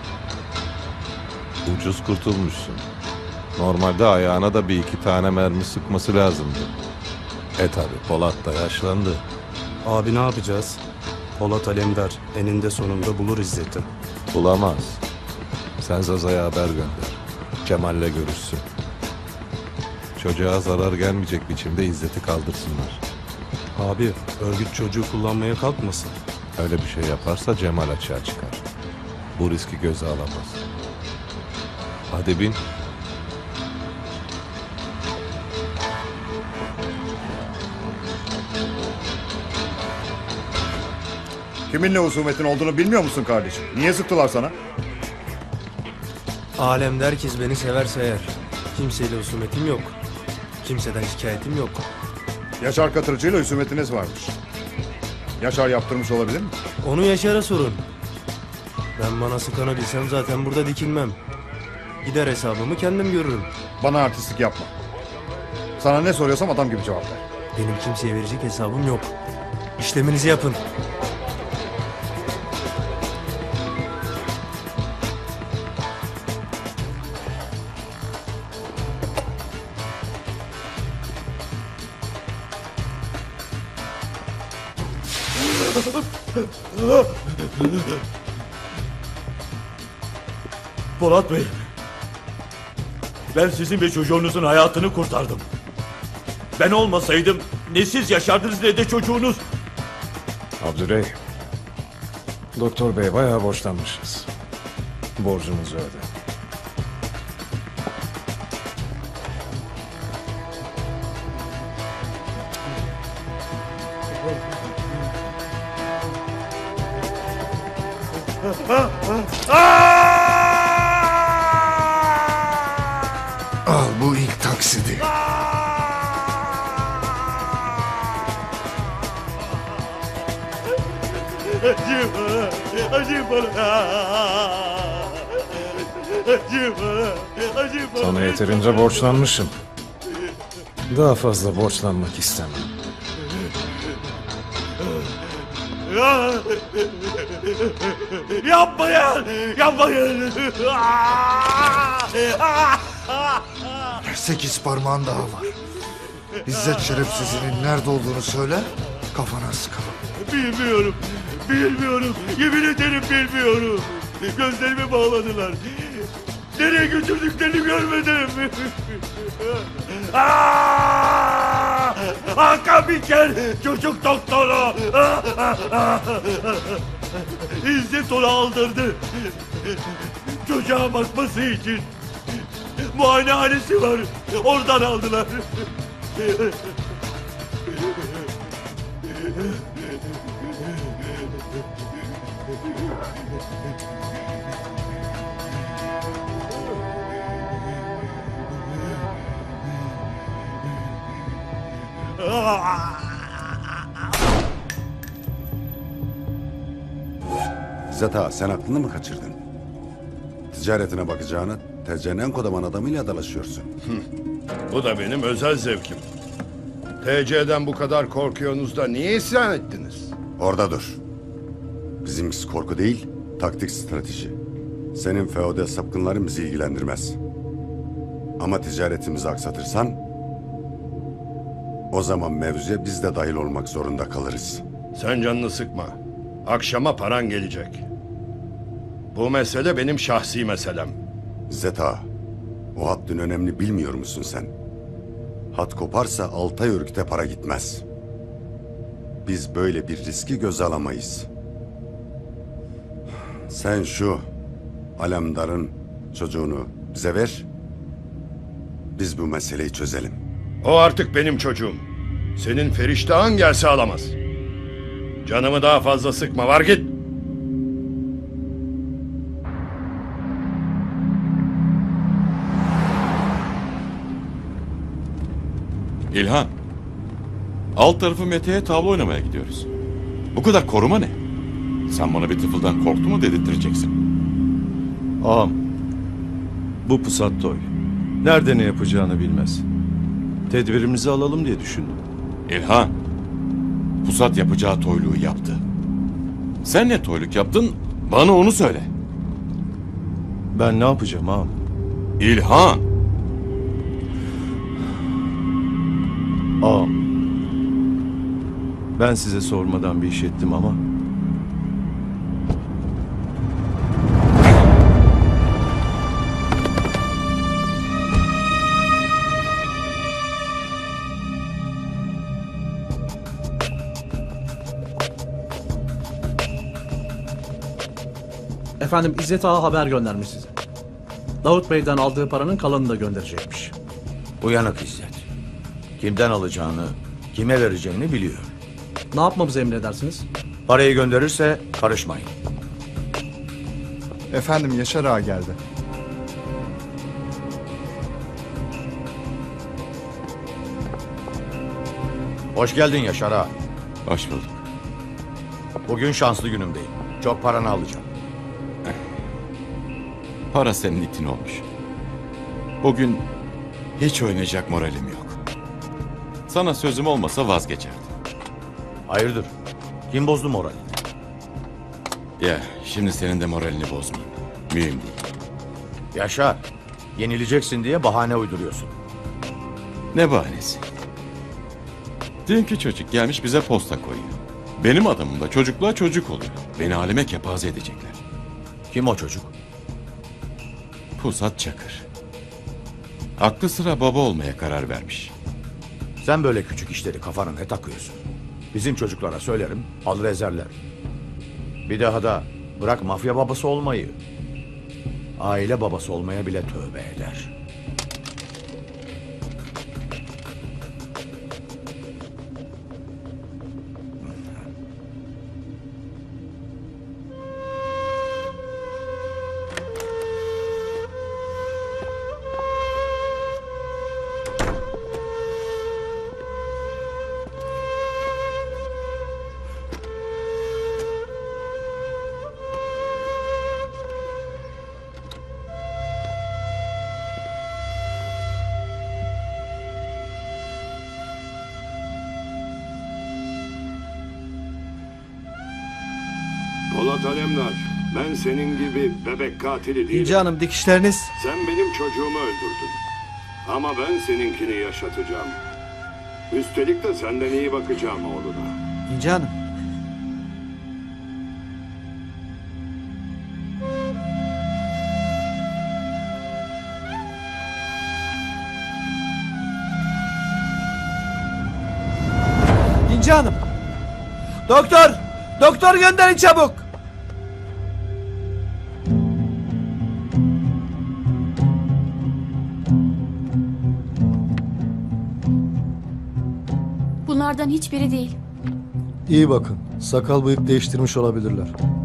Ucuz kurtulmuşsun. Normalde ayağına da bir iki tane mermi sıkması lazımdı. Tabi Polat da yaşlandı. Abi ne yapacağız? Polat Alemdar eninde sonunda bulur İzzet'i. Bulamaz. Sen Zaza'ya haber gönder. Cemal'le görüşsün. Çocuğa zarar gelmeyecek biçimde İzzet'i kaldırsınlar. Abi örgüt çocuğu kullanmaya kalkmasın. Öyle bir şey yaparsa Cemal açığa çıkar. Bu riski göze alamaz. Hadi bin. Kiminle husumetin olduğunu bilmiyor musun kardeşim? Niye sıktılar sana? Alemde herkes beni severse eğer. Kimseyle husumetim yok. Kimseden şikayetim yok. Yaşar Katırcı'yla husumetiniz varmış. Yaşar yaptırmış olabilir mi? Onu Yaşar'a sorun. Ben bana sıkanı bilsem zaten burada dikilmem. Gider hesabımı kendim görürüm. Bana artistlik yapma. Sana ne soruyorsam adam gibi cevap ver. Benim kimseye verecek hesabım yok. İşleminizi yapın. Polat Bey, ben sizin ve çocuğunuzun hayatını kurtardım. Ben olmasaydım ne siz yaşardınız ne de çocuğunuz. Abdüley, Doktor Bey bayağı borçlanmışız. Borcumuzu öde. Al bu ilk taksidi. Acıyım bana. Sana yeterince borçlanmışım. Daha fazla borçlanmak istemem. Yapmayın! Yapmayın! 8 parmağın daha var. İzzet şerefsizinin nerede olduğunu söyle, kafana sıkalım. Bilmiyorum. Bilmiyorum. Yemin ederim bilmiyorum. Gözlerimi bağladılar. Nereye götürdüklerini görmedim. Aa! Hakan Biker, çocuk doktoru. İzzet onu aldırdı. Çocuğa bakması için. Muayenehanesi var. Oradan aldılar. İzzet ağa, sen aklını mı kaçırdın? Ticaretine bakacağını TC'nin kodaman adamıyla dalaşıyorsun. Bu da benim özel zevkim. TC'den bu kadar korkuyorsunuz da niye isyan ettiniz? Orada dur. Bizimkisi korku değil, taktik strateji. Senin feodal sapkınların bizi ilgilendirmez. Ama ticaretimizi aksatırsan, o zaman mevzuya biz de dahil olmak zorunda kalırız. Sen canını sıkma. Akşama paran gelecek. Bu mesele benim şahsi meselem. İzzet ağa, o hattın önemli bilmiyor musun sen? Hat koparsa 6 ay örgüte para gitmez. Biz böyle bir riski göze alamayız. Sen şu Alemdar'ın çocuğunu bize ver. Biz bu meseleyi çözelim. O artık benim çocuğum. Senin feriştahın gelse alamaz. Canımı daha fazla sıkma, var git. İlhan. Alt tarafı Mete'ye tavla oynamaya gidiyoruz. Bu kadar koruma ne? Sen bana bir tıfıldan korktu mu dedirteceksin. Ağam, bu pusat toy. Nerede ne yapacağını bilmez. Tedbirimizi alalım diye düşündüm. İlhan. Pusat yapacağı toyluğu yaptı. Sen ne toyluk yaptın? Bana onu söyle. Ben ne yapacağım ağam? İlhan. Ağam, ben size sormadan bir iş ettim ama... Efendim İzzet Ağa haber göndermiş size. Davut Bey'den aldığı paranın kalanını da gönderecekmiş. Uyanık İzzet. Kimden alacağını, kime vereceğini biliyor. Ne yapmamızı emredersiniz? Parayı gönderirse karışmayın. Efendim Yaşar Ağa geldi. Hoş geldin Yaşar ağa. Hoş bulduk. Bugün şanslı günümdeyim. Çok paranı alacağım. Para senin itin olmuş. Bugün hiç oynayacak moralim yok. Sana sözüm olmasa vazgeçerdim. Hayırdır? Kim bozdu moralini? Ya şimdi senin de moralini bozmayayım. Mühim değil. Yaşar, yenileceksin diye bahane uyduruyorsun. Ne bahanesi? Dünkü çocuk gelmiş bize posta koyuyor. Benim adamım da çocukluğa çocuk oluyor. Beni aleme kepaze edecekler. Kim o çocuk? Pusat Çakır. Aklı sıra baba olmaya karar vermiş. Sen böyle küçük işleri kafana ne takıyorsun? Bizim çocuklara söylerim, alır ezerler. Bir daha da bırak mafya babası olmayı, aile babası olmaya bile tövbe eder. Polat Alemdar, ben senin gibi bebek katili değilim. İnci Hanım dikişleriniz... Sen benim çocuğumu öldürdün. Ama ben seninkini yaşatacağım. Üstelik de senden iyi bakacağım oğluna. İnci Hanım. İnci Hanım. Doktor! Doktor gönderin çabuk! Bunlardan hiçbiri değil. İyi bakın. Sakal bıyık değiştirmiş olabilirler.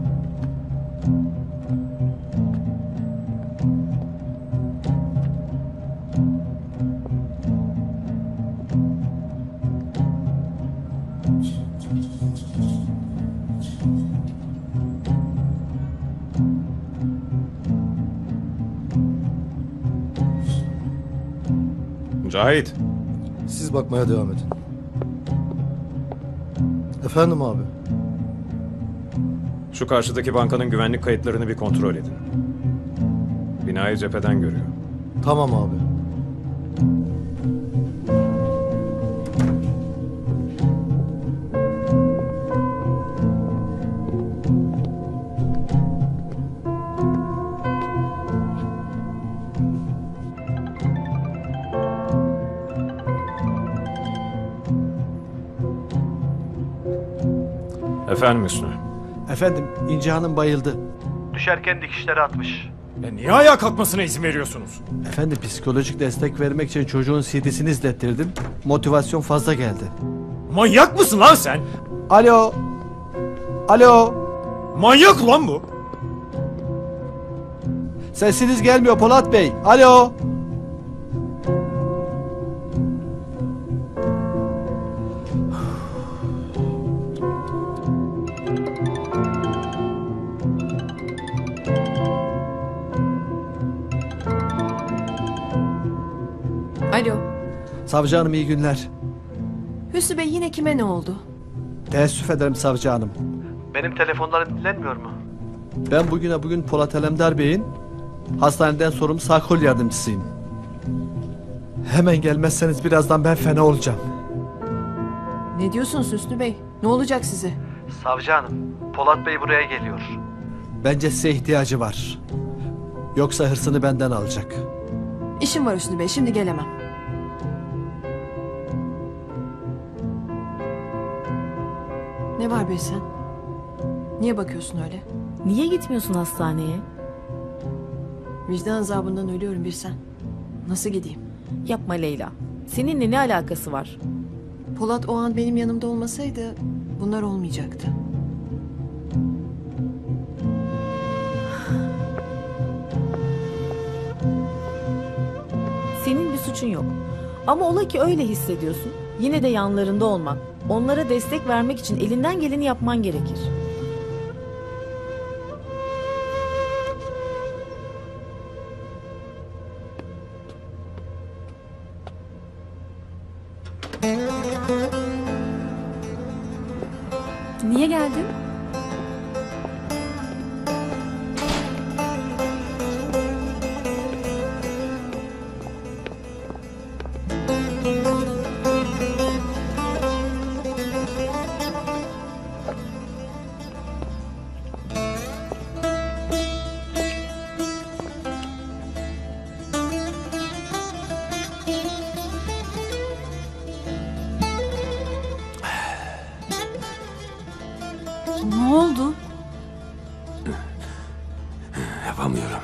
Cahit. Siz bakmaya devam edin. Efendim abi. Şu karşıdaki bankanın güvenlik kayıtlarını bir kontrol edin. Binayı cepheden görüyor. Tamam abi. Efendim Hüsnü. Efendim İnci Hanım bayıldı. Düşerken dikişleri atmış. Niye ayağa kalkmasına izin veriyorsunuz? Efendim psikolojik destek vermek için çocuğun CD'sini izlettirdim. Motivasyon fazla geldi. Manyak mısın lan sen? Alo. Alo. Manyak lan bu. Sesiniz gelmiyor Polat Bey. Alo. Alo. Savcı Hanım iyi günler. Hüsnü Bey yine kime ne oldu? Teessüf ederim Savcı Hanım. Benim telefonlarım dinlenmiyor mu? Ben bugün Polat Alemdar Bey'in hastaneden sorumlu sağ kol yardımcısıyım. Hemen gelmezseniz birazdan ben fena olacağım. Ne diyorsunuz Hüsnü Bey? Ne olacak size? Savcı Hanım, Polat Bey buraya geliyor. Bence size ihtiyacı var. Yoksa hırsını benden alacak. İşim var Hüsnü Bey, şimdi gelemem. Ne var be sen? Niye bakıyorsun öyle? Niye gitmiyorsun hastaneye? Vicdan azabından ölüyorum bir sen. Nasıl gideyim? Yapma Leyla. Seninle ne alakası var? Polat o an benim yanımda olmasaydı bunlar olmayacaktı. Senin bir suçun yok. Ama ola ki öyle hissediyorsun. Yine de yanlarında olman, onlara destek vermek için elinden geleni yapman gerekir. Niye geldin? Ne oldu? Yapamıyorum.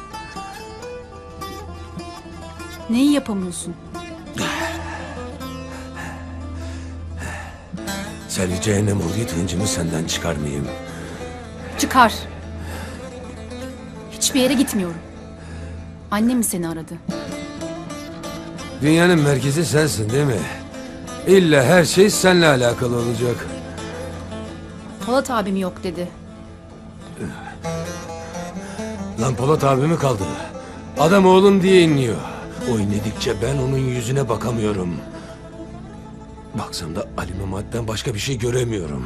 Neyi yapamıyorsun? Seni cehennem ol git, hıncımı senden çıkarmayayım. Çıkar. Hiçbir yere gitmiyorum. Annem mi seni aradı? Dünyanın merkezi sensin değil mi? İlla her şey seninle alakalı olacak. Polat abim yok dedi. Lan Polat abi mi kaldı? Adam oğlum diye inliyor. O inledikçe ben onun yüzüne bakamıyorum. Baksam da Ali Mehmet'ten başka bir şey göremiyorum.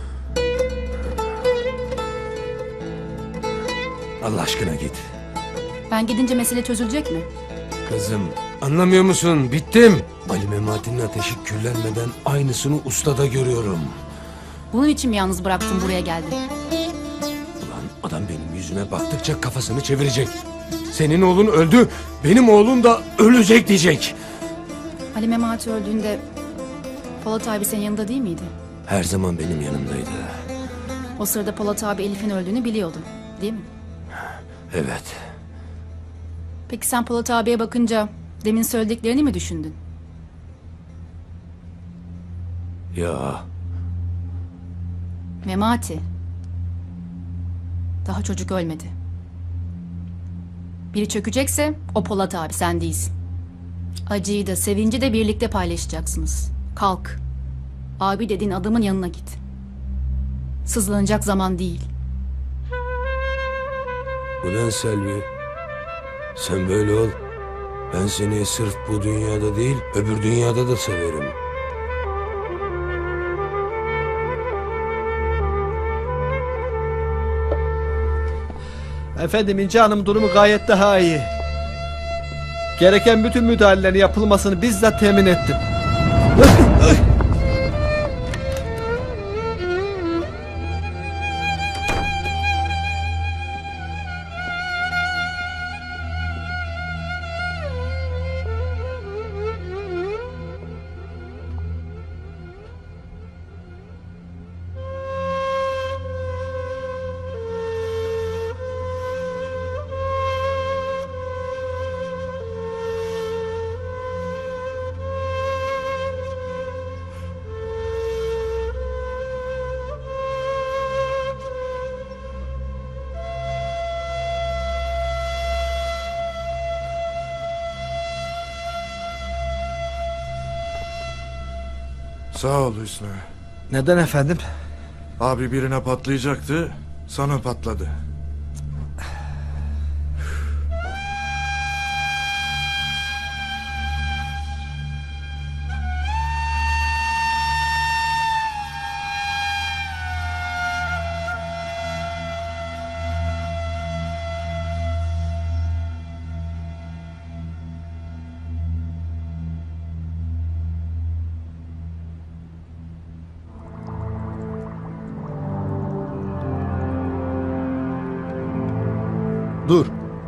Allah aşkına git. Ben gidince mesele çözülecek mi? Kızım anlamıyor musun? Bittim. Ali Mehmet'in ateşi küllenmeden aynısını ustada görüyorum. Bunun için mi yalnız bıraktın buraya geldin? Ulan adam benim yüzüme baktıkça kafasını çevirecek. Senin oğlun öldü, benim oğlum da ölecek diyecek. Ali Memati öldüğünde Polat abi senin yanında değil miydi? Her zaman benim yanımdaydı. O sırada Polat abi Elif'in öldüğünü biliyordu, değil mi? Evet. Peki sen Polat abiye bakınca demin söylediklerini mi düşündün? Ya Memati. Daha çocuk ölmedi. Biri çökecekse o Polat abi, sen değilsin. Acıyı da sevinci de birlikte paylaşacaksınız. Kalk. Abi dediğin adamın yanına git. Sızlanacak zaman değil. ulan Selvi, sen böyle ol. Ben seni sırf bu dünyada değil, öbür dünyada da severim. Efendim İnci Hanım durumu gayet daha iyi. Gereken bütün müdahalelerin yapılmasını bizzat temin ettim. Sağ ol Hüsnü. Neden efendim? Abi birine patlayacaktı, sana patladı. Dur.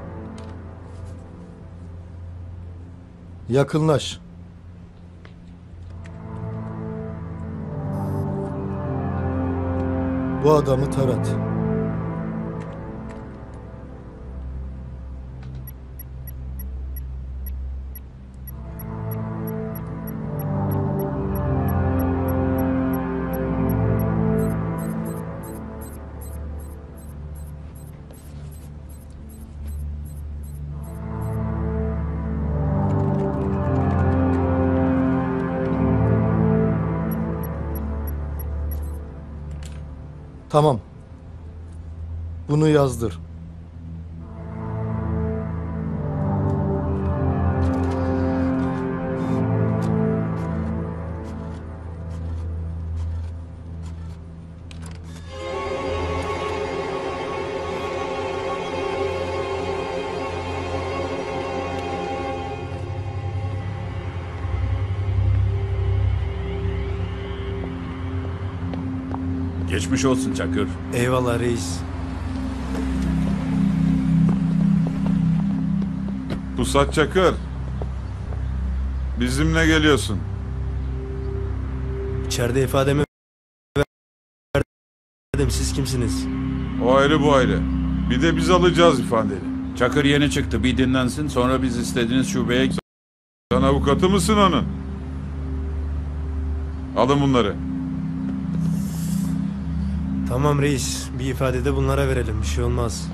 Yakınlaş. Bu adamı tarat. Tamam. Bunu yazdır. Geçmiş olsun Çakır. Eyvallah reis. Pusat Çakır. Bizimle geliyorsun. İçeride ifademi verdim. Siz kimsiniz? O ayrı bu ayrı. Bir de biz alacağız ifadeni. Çakır yeni çıktı. Bir dinlensin, sonra biz istediğiniz şubeye... Sen avukatı mısın onun? Alın bunları. Tamam reis. Bir ifadede bunlara verelim. Bir şey olmaz.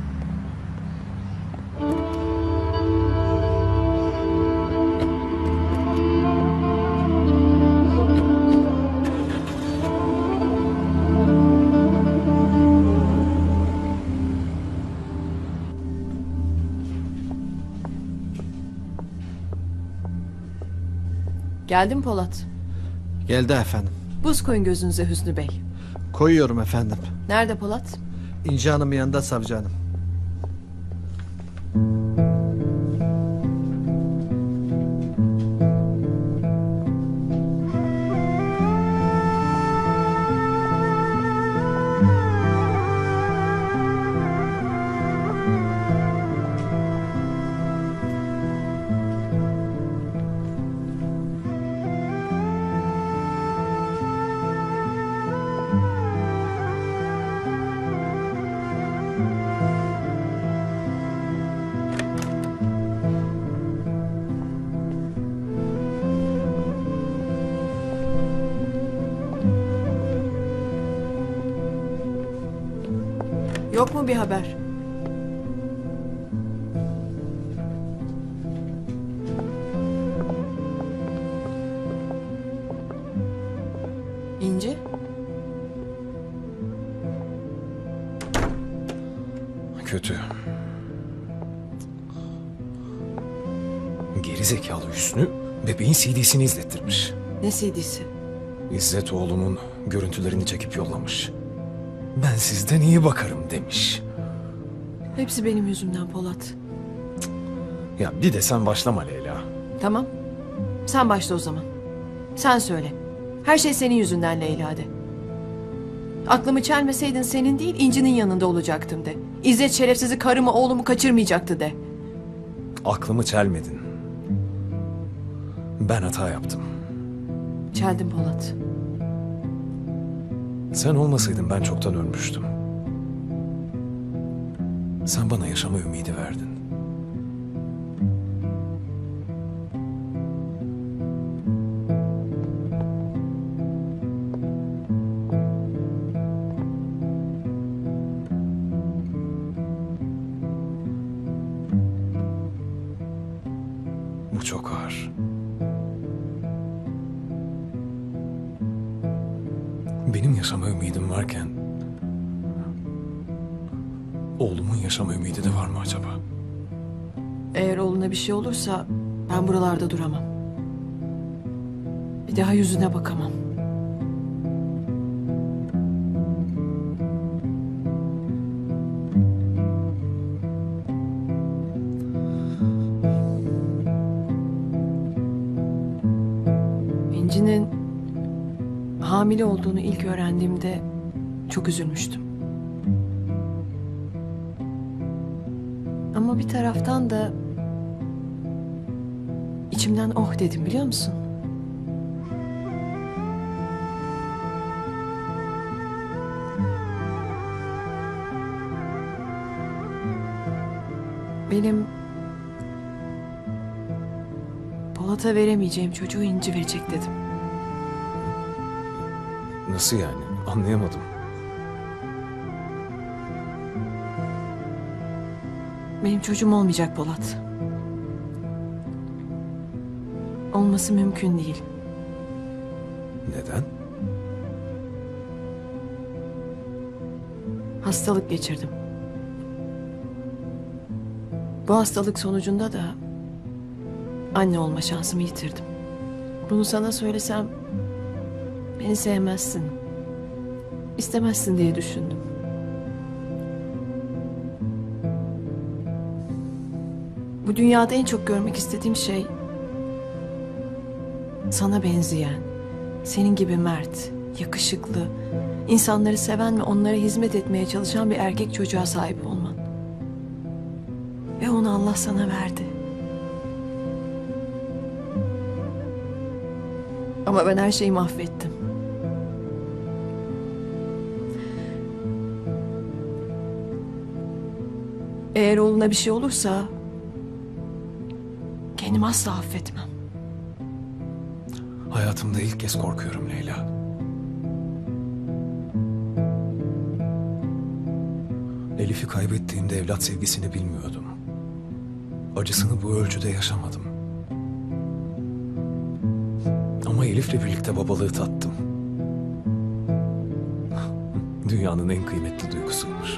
Geldim Polat. Geldi efendim. Buz koyun gözünüze Hüsnü Bey. Koyuyorum efendim. Nerede Polat? İnci Hanım'ın yanında savcı hanım. Yok mu bir haber? İnci? Kötü. Gerizekalı Hüsnü bebeğin CD'sini izlettirmiş. Ne CD'si? İzzet oğlumun görüntülerini çekip yollamış. Ben sizden iyi bakarım demiş. Hepsi benim yüzümden Polat. Ya bir de sen başlama Leyla. Tamam. Sen başla o zaman. Sen söyle. Her şey senin yüzünden Leyla de. Aklımı çelmeseydin senin değil İnci'nin yanında olacaktım de. İzzet şerefsizi karımı oğlumu kaçırmayacaktı de. Aklımı çelmedin. Ben hata yaptım. Çeldim Polat. Sen olmasaydın ben çoktan ölmüştüm. Sen bana yaşama ümidi verdin. Bu çok ağır. Benim yaşama ümidim varken oğlumun yaşama ümidi de var mı acaba? Eğer oğluna bir şey olursa ben buralarda duramam. Bir daha yüzüne bakamam. İnci'nin hamile olduğunu ilk öğrendiğimde çok üzülmüştüm. Ama bir taraftan da içimden oh dedim biliyor musun? Benim Polat'a veremeyeceğim çocuğu İnci verecek dedim. Nasıl yani? Anlayamadım. Benim çocuğum olmayacak Polat. Olması mümkün değil. Neden? Hastalık geçirdim. Bu hastalık sonucunda da anne olma şansımı yitirdim. Bunu sana söylesem beni sevmezsin, istemezsin diye düşündüm. Bu dünyada en çok görmek istediğim şey sana benzeyen, senin gibi mert, yakışıklı, insanları seven ve onlara hizmet etmeye çalışan bir erkek çocuğa sahip olman. Ve onu Allah sana verdi. Ama ben her şeyi mahvettim. Eğer oğluna bir şey olursa kendimi asla affetmem. Hayatımda ilk kez korkuyorum Leyla. Elif'i kaybettiğimde evlat sevgisini bilmiyordum. Acısını bu ölçüde yaşamadım. Ama Elif'le birlikte babalığı tattım. Dünyanın en kıymetli duygusuymuş.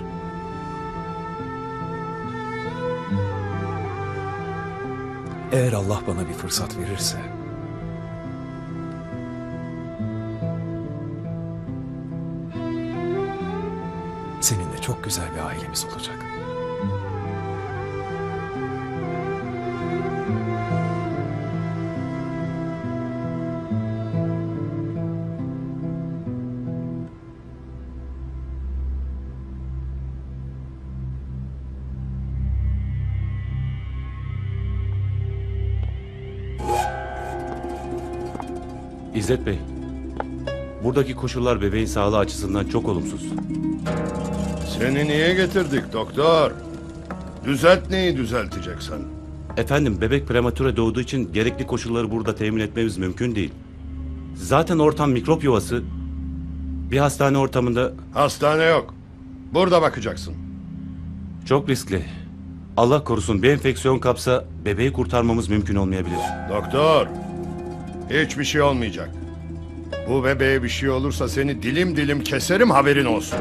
Eğer Allah bana bir fırsat verirse seninle çok güzel bir ailemiz olacak. İzzet Bey, buradaki koşullar bebeğin sağlığı açısından çok olumsuz. Seni niye getirdik doktor? Düzelt neyi düzelteceksen. Efendim, bebek prematüre doğduğu için gerekli koşulları burada temin etmemiz mümkün değil. Zaten ortam mikrop yuvası. Bir hastane ortamında... Hastane yok. Burada bakacaksın. Çok riskli. Allah korusun bir enfeksiyon kapsa bebeği kurtarmamız mümkün olmayabilir. Doktor, hiçbir şey olmayacak. Bu bebeğe bir şey olursa seni dilim dilim keserim, haberin olsun.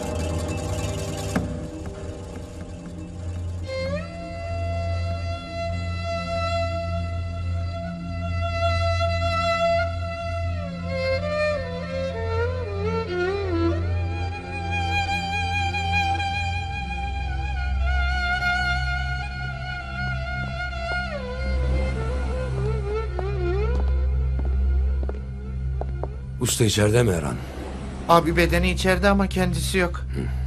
Usta içeride mi Erhan? Abi bedeni içeride ama kendisi yok.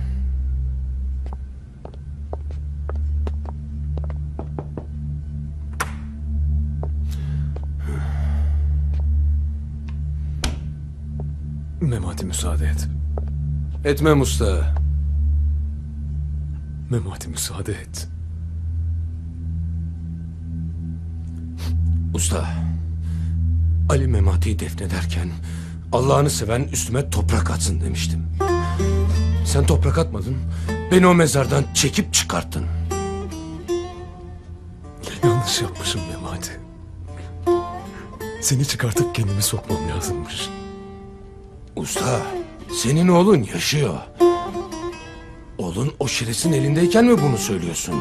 Memati müsaade et. Etmem usta. Memati müsaade et. Usta. Ali Memati'yi defnederken Allah'ını seven üstüme toprak atsın demiştim. Sen toprak atmadın. Beni o mezardan çekip çıkarttın. Yanlış yapmışım Memati. Seni çıkartıp kendimi sokmam lazımmış. Usta, senin oğlun yaşıyor. Oğlun o şerefsin elindeyken mi bunu söylüyorsun?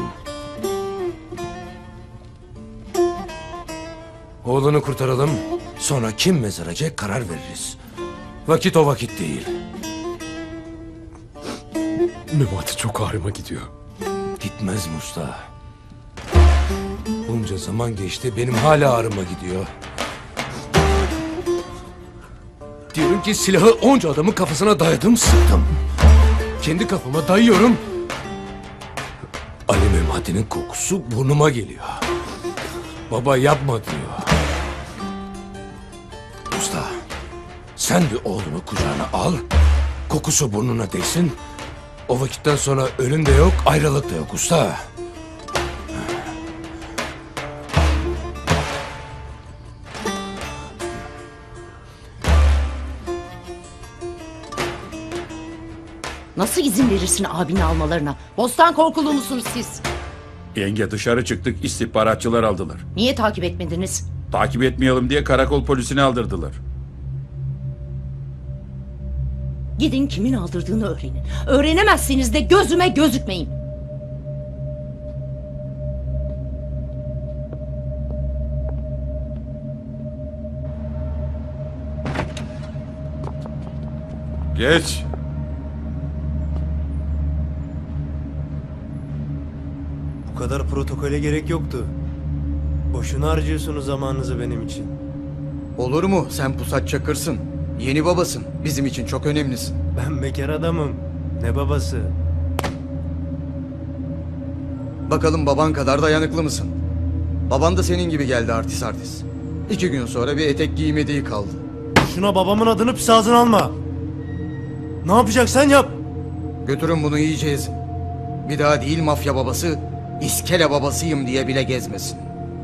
Oğlunu kurtaralım. Sonra kim mezaracak karar veririz. Vakit o vakit değil. Memati çok ağrıma gidiyor. Gitmez mi usta? Bunca zaman geçti, benim hala ağrıma gidiyor. Diyorum ki silahı onca adamın kafasına dayadım, sıktım. Kendi kafama dayıyorum. Ali Memati'nin kokusu burnuma geliyor. Baba yapma diyor. Usta, sen bir oğlunu kucağına al, kokusu burnuna değsin. O vakitten sonra ölüm de yok, ayrılık da yok usta. Nasıl izin verirsin abini almalarına? Bostan korkulu musunuz siz? Yenge dışarı çıktık, istihbaratçılar aldılar. Niye takip etmediniz? Takip etmeyelim diye karakol polisini aldırdılar. Gidin kimin aldırdığını öğrenin. Öğrenemezseniz de gözüme gözükmeyin. Geç. Bu kadar protokole gerek yoktu. Boşuna harcıyorsunuz zamanınızı benim için. Olur mu? Sen Pusat Çakır'sın. Yeni babasın. Bizim için çok önemlisin. Ben bekar adamım. Ne babası? Bakalım baban kadar dayanıklı mısın? Baban da senin gibi geldi artist. 2 gün sonra bir etek giymediği kaldı. Şuna babamın adını pis ağzına alma. Ne yapacaksan yap. Götürün bunu iyice ezin. Bir daha değil mafya babası, iskele babasıyım diye bile gezmesin.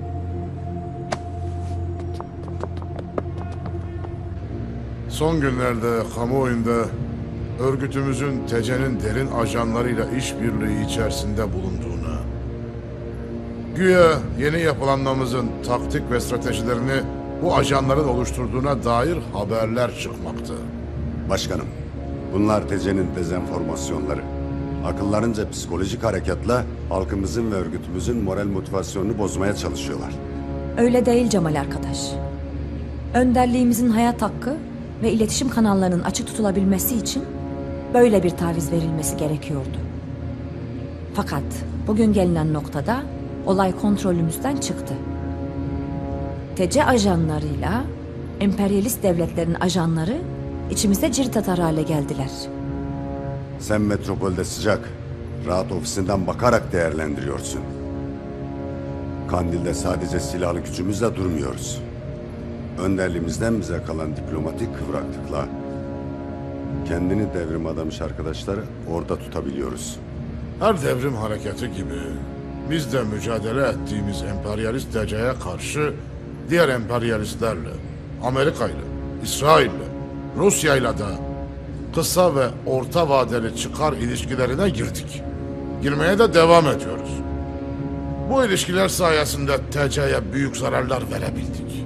Son günlerde kamuoyunda örgütümüzün TC'nin derin ajanlarıyla işbirliği içerisinde bulunduğuna, güya yeni yapılanmamızın taktik ve stratejilerini bu ajanların oluşturduğuna dair haberler çıkmakta. Başkanım, bunlar TC'nin dezenformasyonları. Akıllarınca psikolojik harekatla halkımızın ve örgütümüzün moral motivasyonunu bozmaya çalışıyorlar. Öyle değil Cemal arkadaş. Önderliğimizin hayat hakkı ve iletişim kanallarının açık tutulabilmesi için böyle bir taviz verilmesi gerekiyordu. Fakat bugün gelinen noktada olay kontrolümüzden çıktı. TC ajanlarıyla emperyalist devletlerin ajanları içimize cirit atar hale geldiler. Sen metropolde sıcak, rahat ofisinden bakarak değerlendiriyorsun. Kandil'de sadece silahlı gücümüzle durmuyoruz. Önderliğimizden bize kalan diplomatik kıvraklıkla kendini devrim adamış arkadaşları orada tutabiliyoruz. Her devrim hareketi gibi biz de mücadele ettiğimiz emperyalist TC'ye karşı diğer emperyalistlerle, Amerika'yla, İsrail'le, Rusya'yla da kısa ve orta vadeli çıkar ilişkilerine girdik. Girmeye de devam ediyoruz. Bu ilişkiler sayesinde TC'ye büyük zararlar verebildik.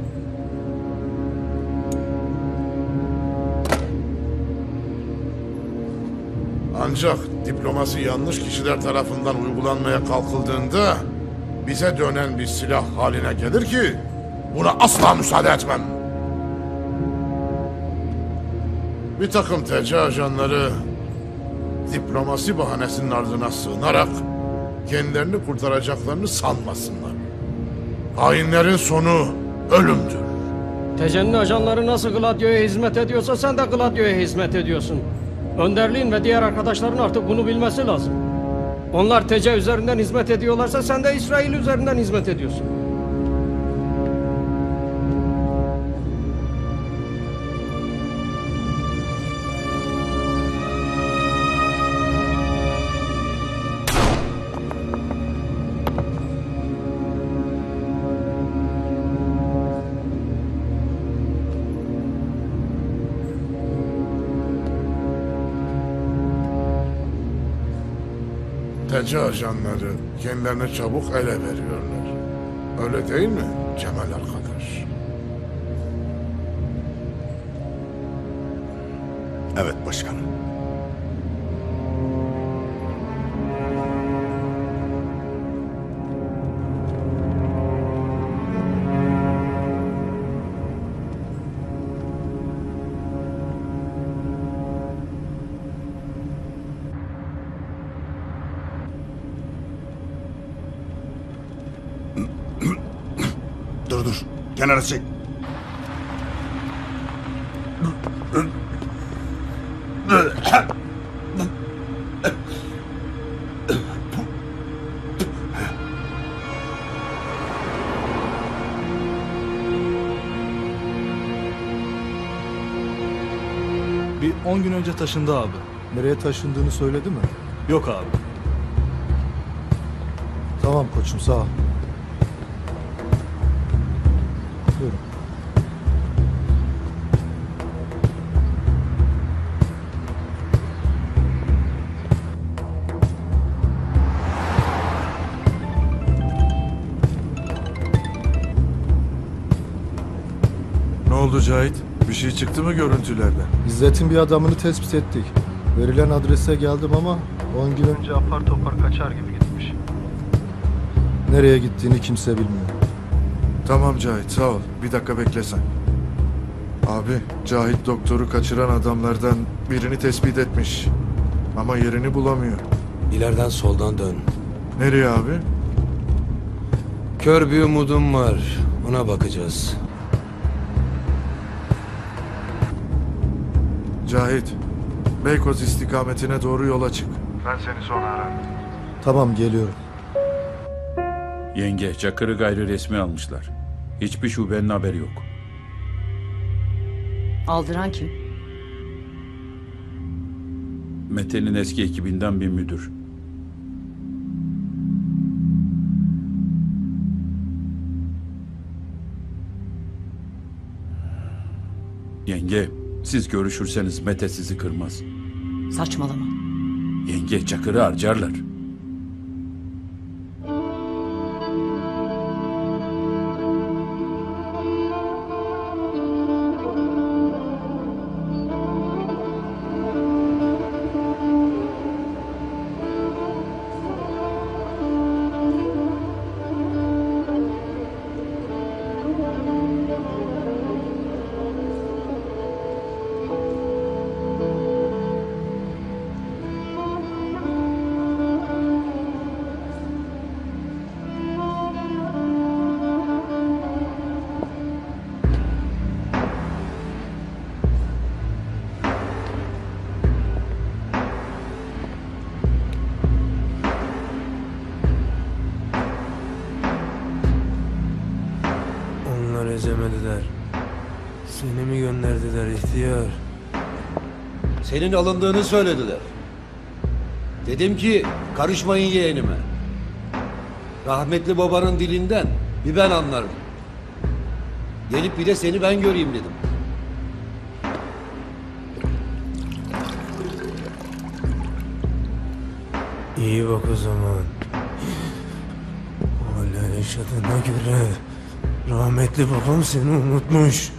Ancak diplomasi yanlış kişiler tarafından uygulanmaya kalkıldığında bize dönen bir silah haline gelir ki buna asla müsaade etmem. Bir takım TC ajanları diplomasi bahanesinin ardına sığınarak kendilerini kurtaracaklarını sanmasınlar. Hainlerin sonu ölümdür. TC'nin ajanları nasıl Gladio'ya hizmet ediyorsa sen de Gladio'ya hizmet ediyorsun. Önderliğin ve diğer arkadaşların artık bunu bilmesi lazım. Onlar TC üzerinden hizmet ediyorlarsa sen de İsrail üzerinden hizmet ediyorsun. TC ajanları kendilerini çabuk ele veriyorlar. Öyle değil mi Cemal arkadaş? Evet başkanım. Dur. Kenara çek. Bir 10 gün önce taşındı abi. Nereye taşındığını söyledi mi? Yok abi. Tamam koçum, sağ ol. Buyurun. Ne oldu Cahit? Bir şey çıktı mı görüntülerden? İzzet'in bir adamını tespit ettik. Verilen adrese geldim ama 10 gün önce apar topar kaçar gibi gitmiş. Nereye gittiğini kimse bilmiyor. Tamam Cahit, sağ ol. Bir dakika beklesen. Abi, Cahit doktoru kaçıran adamlardan birini tespit etmiş. Ama yerini bulamıyor. İleriden soldan dön. Nereye abi? Kör bir umudum var. Ona bakacağız. Cahit, Beykoz istikametine doğru yola çık. Ben seni sonra ararım. Tamam, geliyorum. Yenge, Çakır'ı gayri resmi almışlar. Hiçbir şubenin haberi yok. Aldıran kim? Mete'nin eski ekibinden bir müdür. Yenge, siz görüşürseniz Mete sizi kırmaz. Saçmalama. Yenge, Çakır'ı harcarlar. Onlar ezemediler. Seni mi gönderdiler ihtiyar? Senin alındığını söylediler. Dedim ki karışmayın yeğenime. Rahmetli babanın dilinden bir ben anlarım. Gelip bir de seni ben göreyim dedim. İyi bak o zaman. Hala yaşadığına göre rahmetli babam seni unutmuş.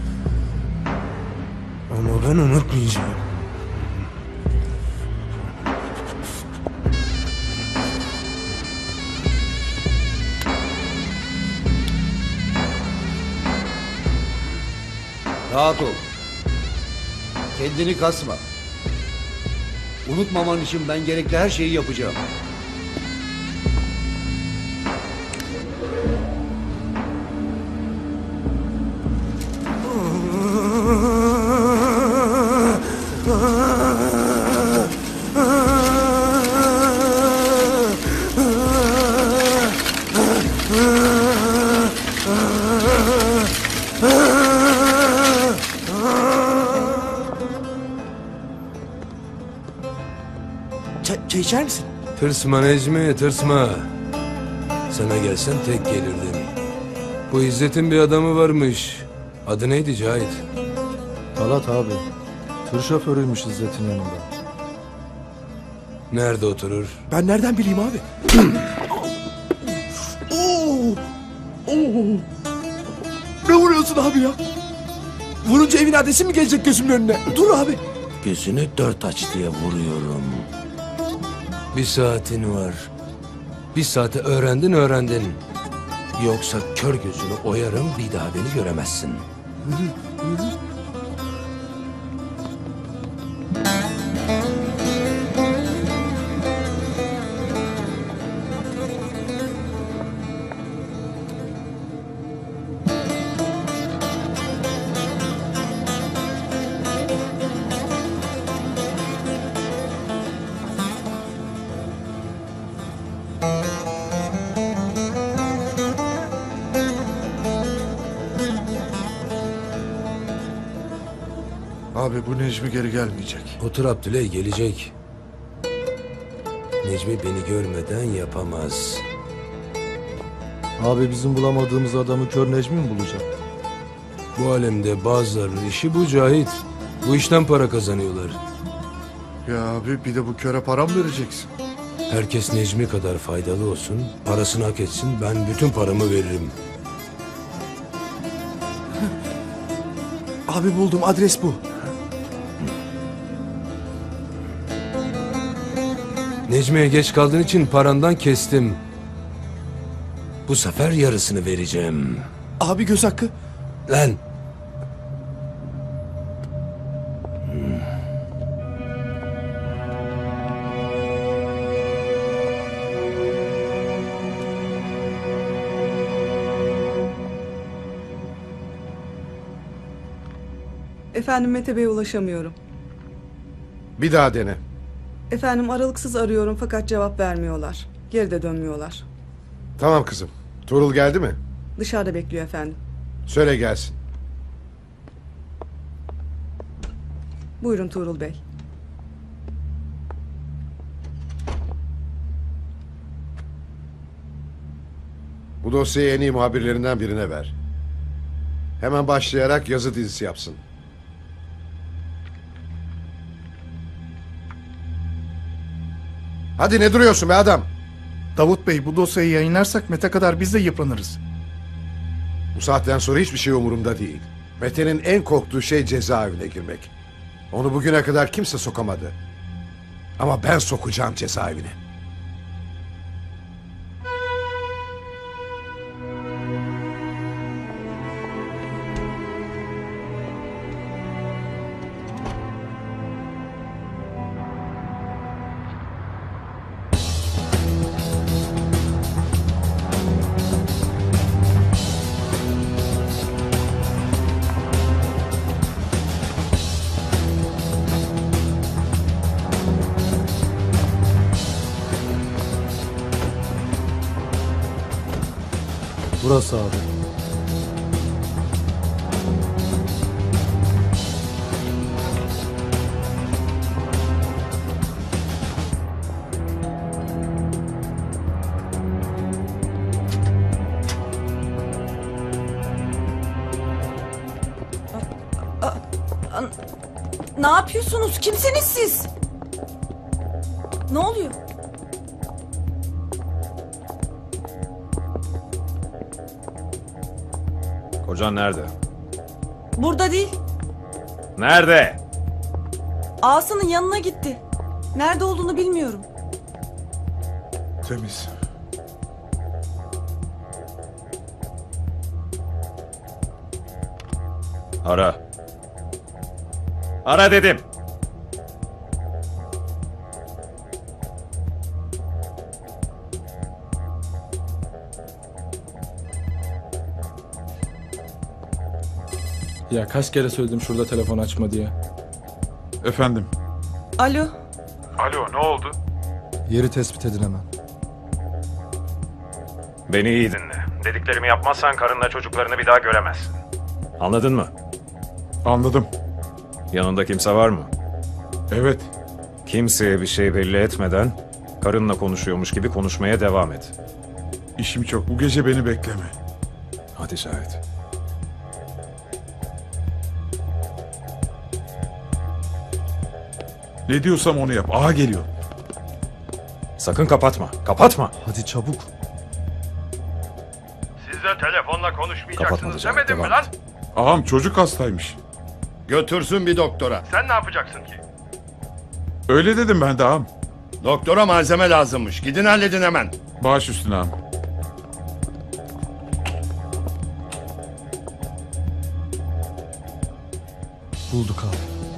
Ama ben unutmayacağım. Rahat ol. Kendini kasma. Unutmaman için ben gerekli her şeyi yapacağım. Çay içer misin? Tırsma Necmi, tırsma. Sana gelsen tek gelirdim. Bu İzzet'in bir adamı varmış. Adı neydi Cahit? Talat abi. Tır şoförüymüş İzzet'in yanında. Nerede oturur? Ben nereden bileyim abi? Oo! Oo! Ne vuruyorsun abi ya? Vurunca evin adresi mi gelecek gözümün önüne? Dur abi. Gözünü dört aç diye vuruyorum. Bir saatin var. Bir saate öğrendin. Yoksa kör gözünü oyarım, bir daha beni göremezsin. Abi bu Necmi geri gelmeyecek. Otur Abdüley, gelecek. Necmi beni görmeden yapamaz. Abi bizim bulamadığımız adamı kör Necmi mi bulacak? Bu alemde bazılarının işi bu Cahit. Bu işten para kazanıyorlar. Ya abi bir de bu köre para mı vereceksin? Herkes Necmi kadar faydalı olsun, parasını hak etsin, ben bütün paramı veririm. Abi buldum, adres bu. Necmi'ye geç kaldığın için parandan kestim. Bu sefer yarısını vereceğim. Abi göz hakkı. Lan! Efendim Mete Bey'e ulaşamıyorum. Bir daha dene. Efendim aralıksız arıyorum fakat cevap vermiyorlar. Geri de dönmüyorlar. Tamam kızım. Tuğrul geldi mi? Dışarıda bekliyor efendim. Söyle gelsin. Buyurun Tuğrul Bey. Bu dosyayı en iyi muhabirlerinden birine ver. Hemen başlayarak yazı dizisi yapsın. Hadi ne duruyorsun be adam? Davut Bey, bu dosyayı yayınlarsak Mete kadar biz de yıpranırız. Bu saatten sonra hiçbir şey umurumda değil. Mete'nin en korktuğu şey cezaevine girmek. Onu bugüne kadar kimse sokamadı. Ama ben sokacağım cezaevine. Burası abi. Ne yapıyorsunuz? Kimsiniz siz? Ne oluyor? Kocan nerede? Burada değil. Nerede? Ağasının yanına gitti. Nerede olduğunu bilmiyorum. Temiz. Ara. Ara dedim. Ya kaç kere söyledim şurada telefon açma diye. Efendim? Alo. Alo, ne oldu? Yeri tespit edin hemen. Beni iyi dinle. Dediklerimi yapmazsan karınla çocuklarını bir daha göremezsin. Anladın mı? Anladım. Yanında kimse var mı? Evet. Kimseye bir şey belli etmeden karınla konuşuyormuş gibi konuşmaya devam et. İşim çok. Bu gece beni bekleme. Hadi Cahit. Ne diyorsam onu yap. Ağa geliyor. Sakın kapatma. Kapatma. Hadi çabuk. Size telefonla Kapatmadı konuşmayacaksınız Cahit, demedim mi devam lan? et. Ağam çocuk hastaymış. Götürsün bir doktora. Sen ne yapacaksın ki? Öyle dedim ben de ağam. Doktora malzeme lazımmış. Gidin halledin hemen. Baş üstüne ağam. Bulduk abi.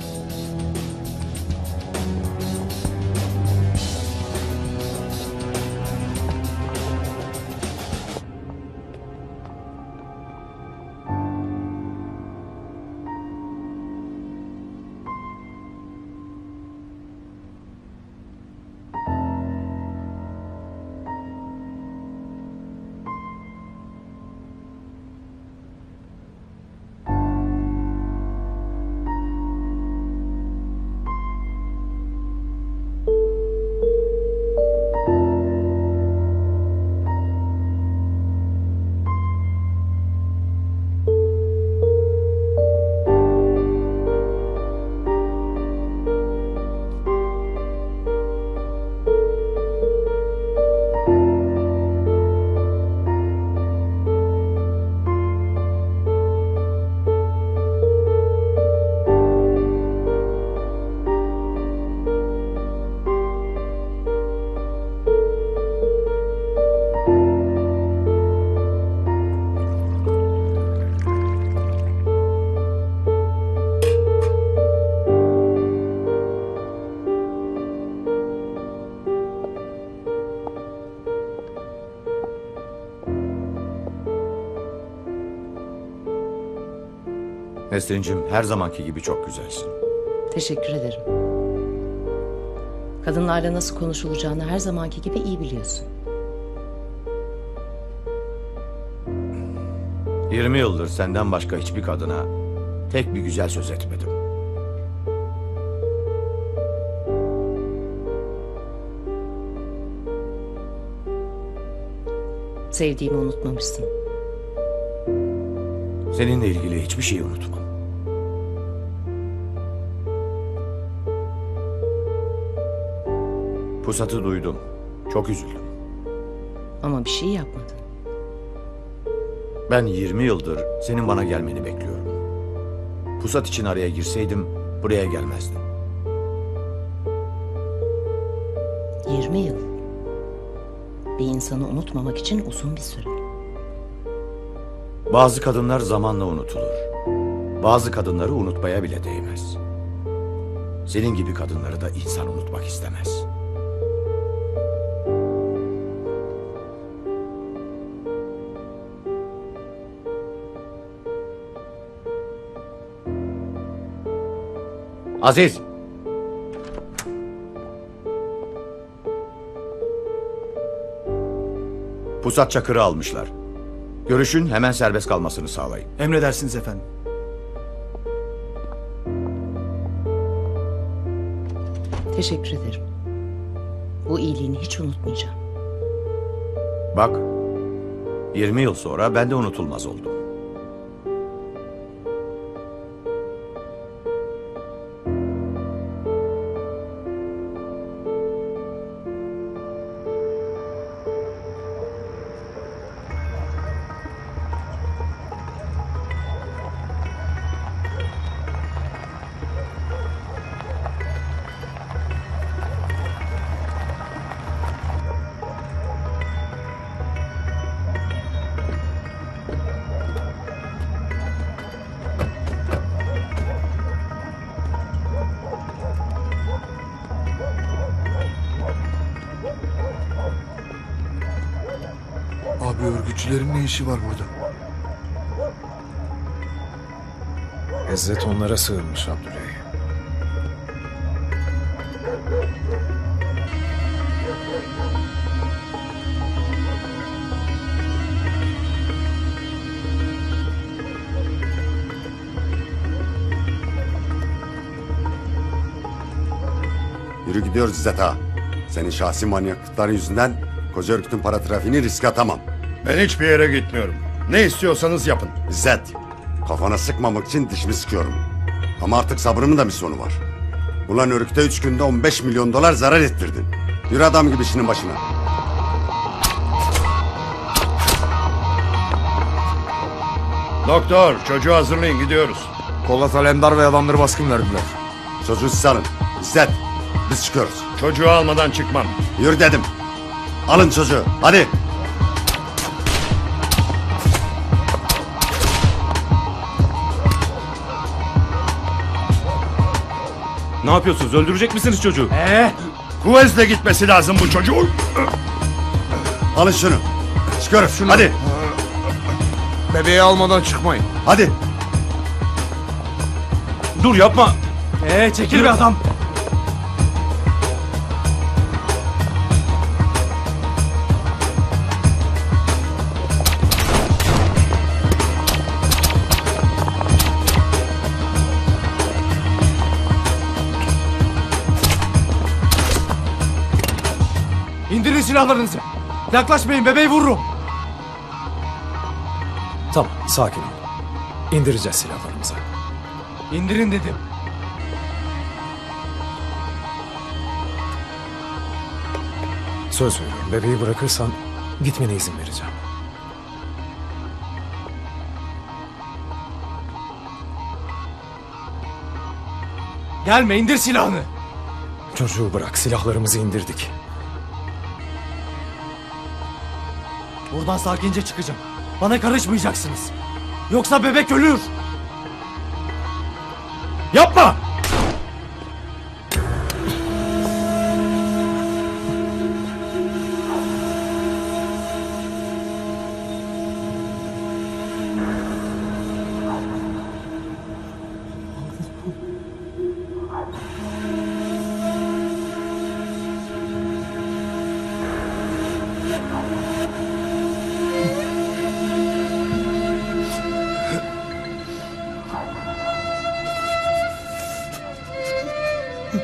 Nesrin'cim her zamanki gibi çok güzelsin. Teşekkür ederim. Kadınlarla nasıl konuşulacağını her zamanki gibi iyi biliyorsun. 20 yıldır senden başka hiçbir kadına tek bir güzel söz etmedim. Sevdiğimi unutmamışsın. Seninle ilgili hiçbir şeyi unutmam. Pusat'ı duydum. Çok üzüldüm. Ama bir şey yapmadın. Ben 20 yıldır senin bana gelmeni bekliyorum. Pusat için araya girseydim buraya gelmezdin. 20 yıl. Bir insanı unutmamak için uzun bir süre. Bazı kadınlar zamanla unutulur. Bazı kadınları unutmaya bile değmez. Senin gibi kadınları da insan unutmak istemez. Aziz! Pusat Çakır'ı almışlar. Görüşün, hemen serbest kalmasını sağlayın. Emredersiniz efendim. Teşekkür ederim. Bu iyiliğini hiç unutmayacağım. Bak, 20 yıl sonra ben de unutulmaz oldum. örgütçülerin ne işi var burada? İzzet onlara sığınmış Abdüley. Yürü gidiyoruz İzzet ağa. Senin şahsi manyaklıkların yüzünden koca örgütün para trafiğini riske atamam. Ben hiçbir yere gitmiyorum. Ne istiyorsanız yapın. İzzet, kafana sıkmamak için dişimi sıkıyorum. Ama artık sabrımın da bir sonu var. Ulan örgüte 3 günde 15 milyon dolar zarar ettirdin. Yürü adam gibi işinin başına. Doktor, çocuğu hazırlayın, gidiyoruz. Polat Alemdar ve adamları baskın verdiler. Çocuğu siz alın. İzzet, biz çıkıyoruz. Çocuğu almadan çıkmam. Yürü dedim. Alın çocuğu, hadi. Ne yapıyorsunuz? Öldürecek misiniz çocuğu? Kuvvezle gitmesi lazım bu çocuğun. Alın şunu. Çıkıyoruz, hadi. Bebeği almadan çıkmayın. Hadi. Dur yapma. Çekil be adam. İndirin silahlarınızı. Yaklaşmayın, bebeği vururum. Tamam, sakin ol. İndireceğiz silahlarımızı. İndirin dedim. Söz veriyorum, bebeği bırakırsan gitmene izin vereceğim. Gelme, indir silahını. Çocuğu bırak, silahlarımızı indirdik. Buradan sakince çıkacağım. Bana karışmayacaksınız. Yoksa bebek ölür. Yapma!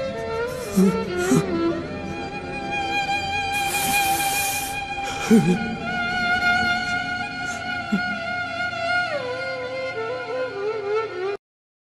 Hı.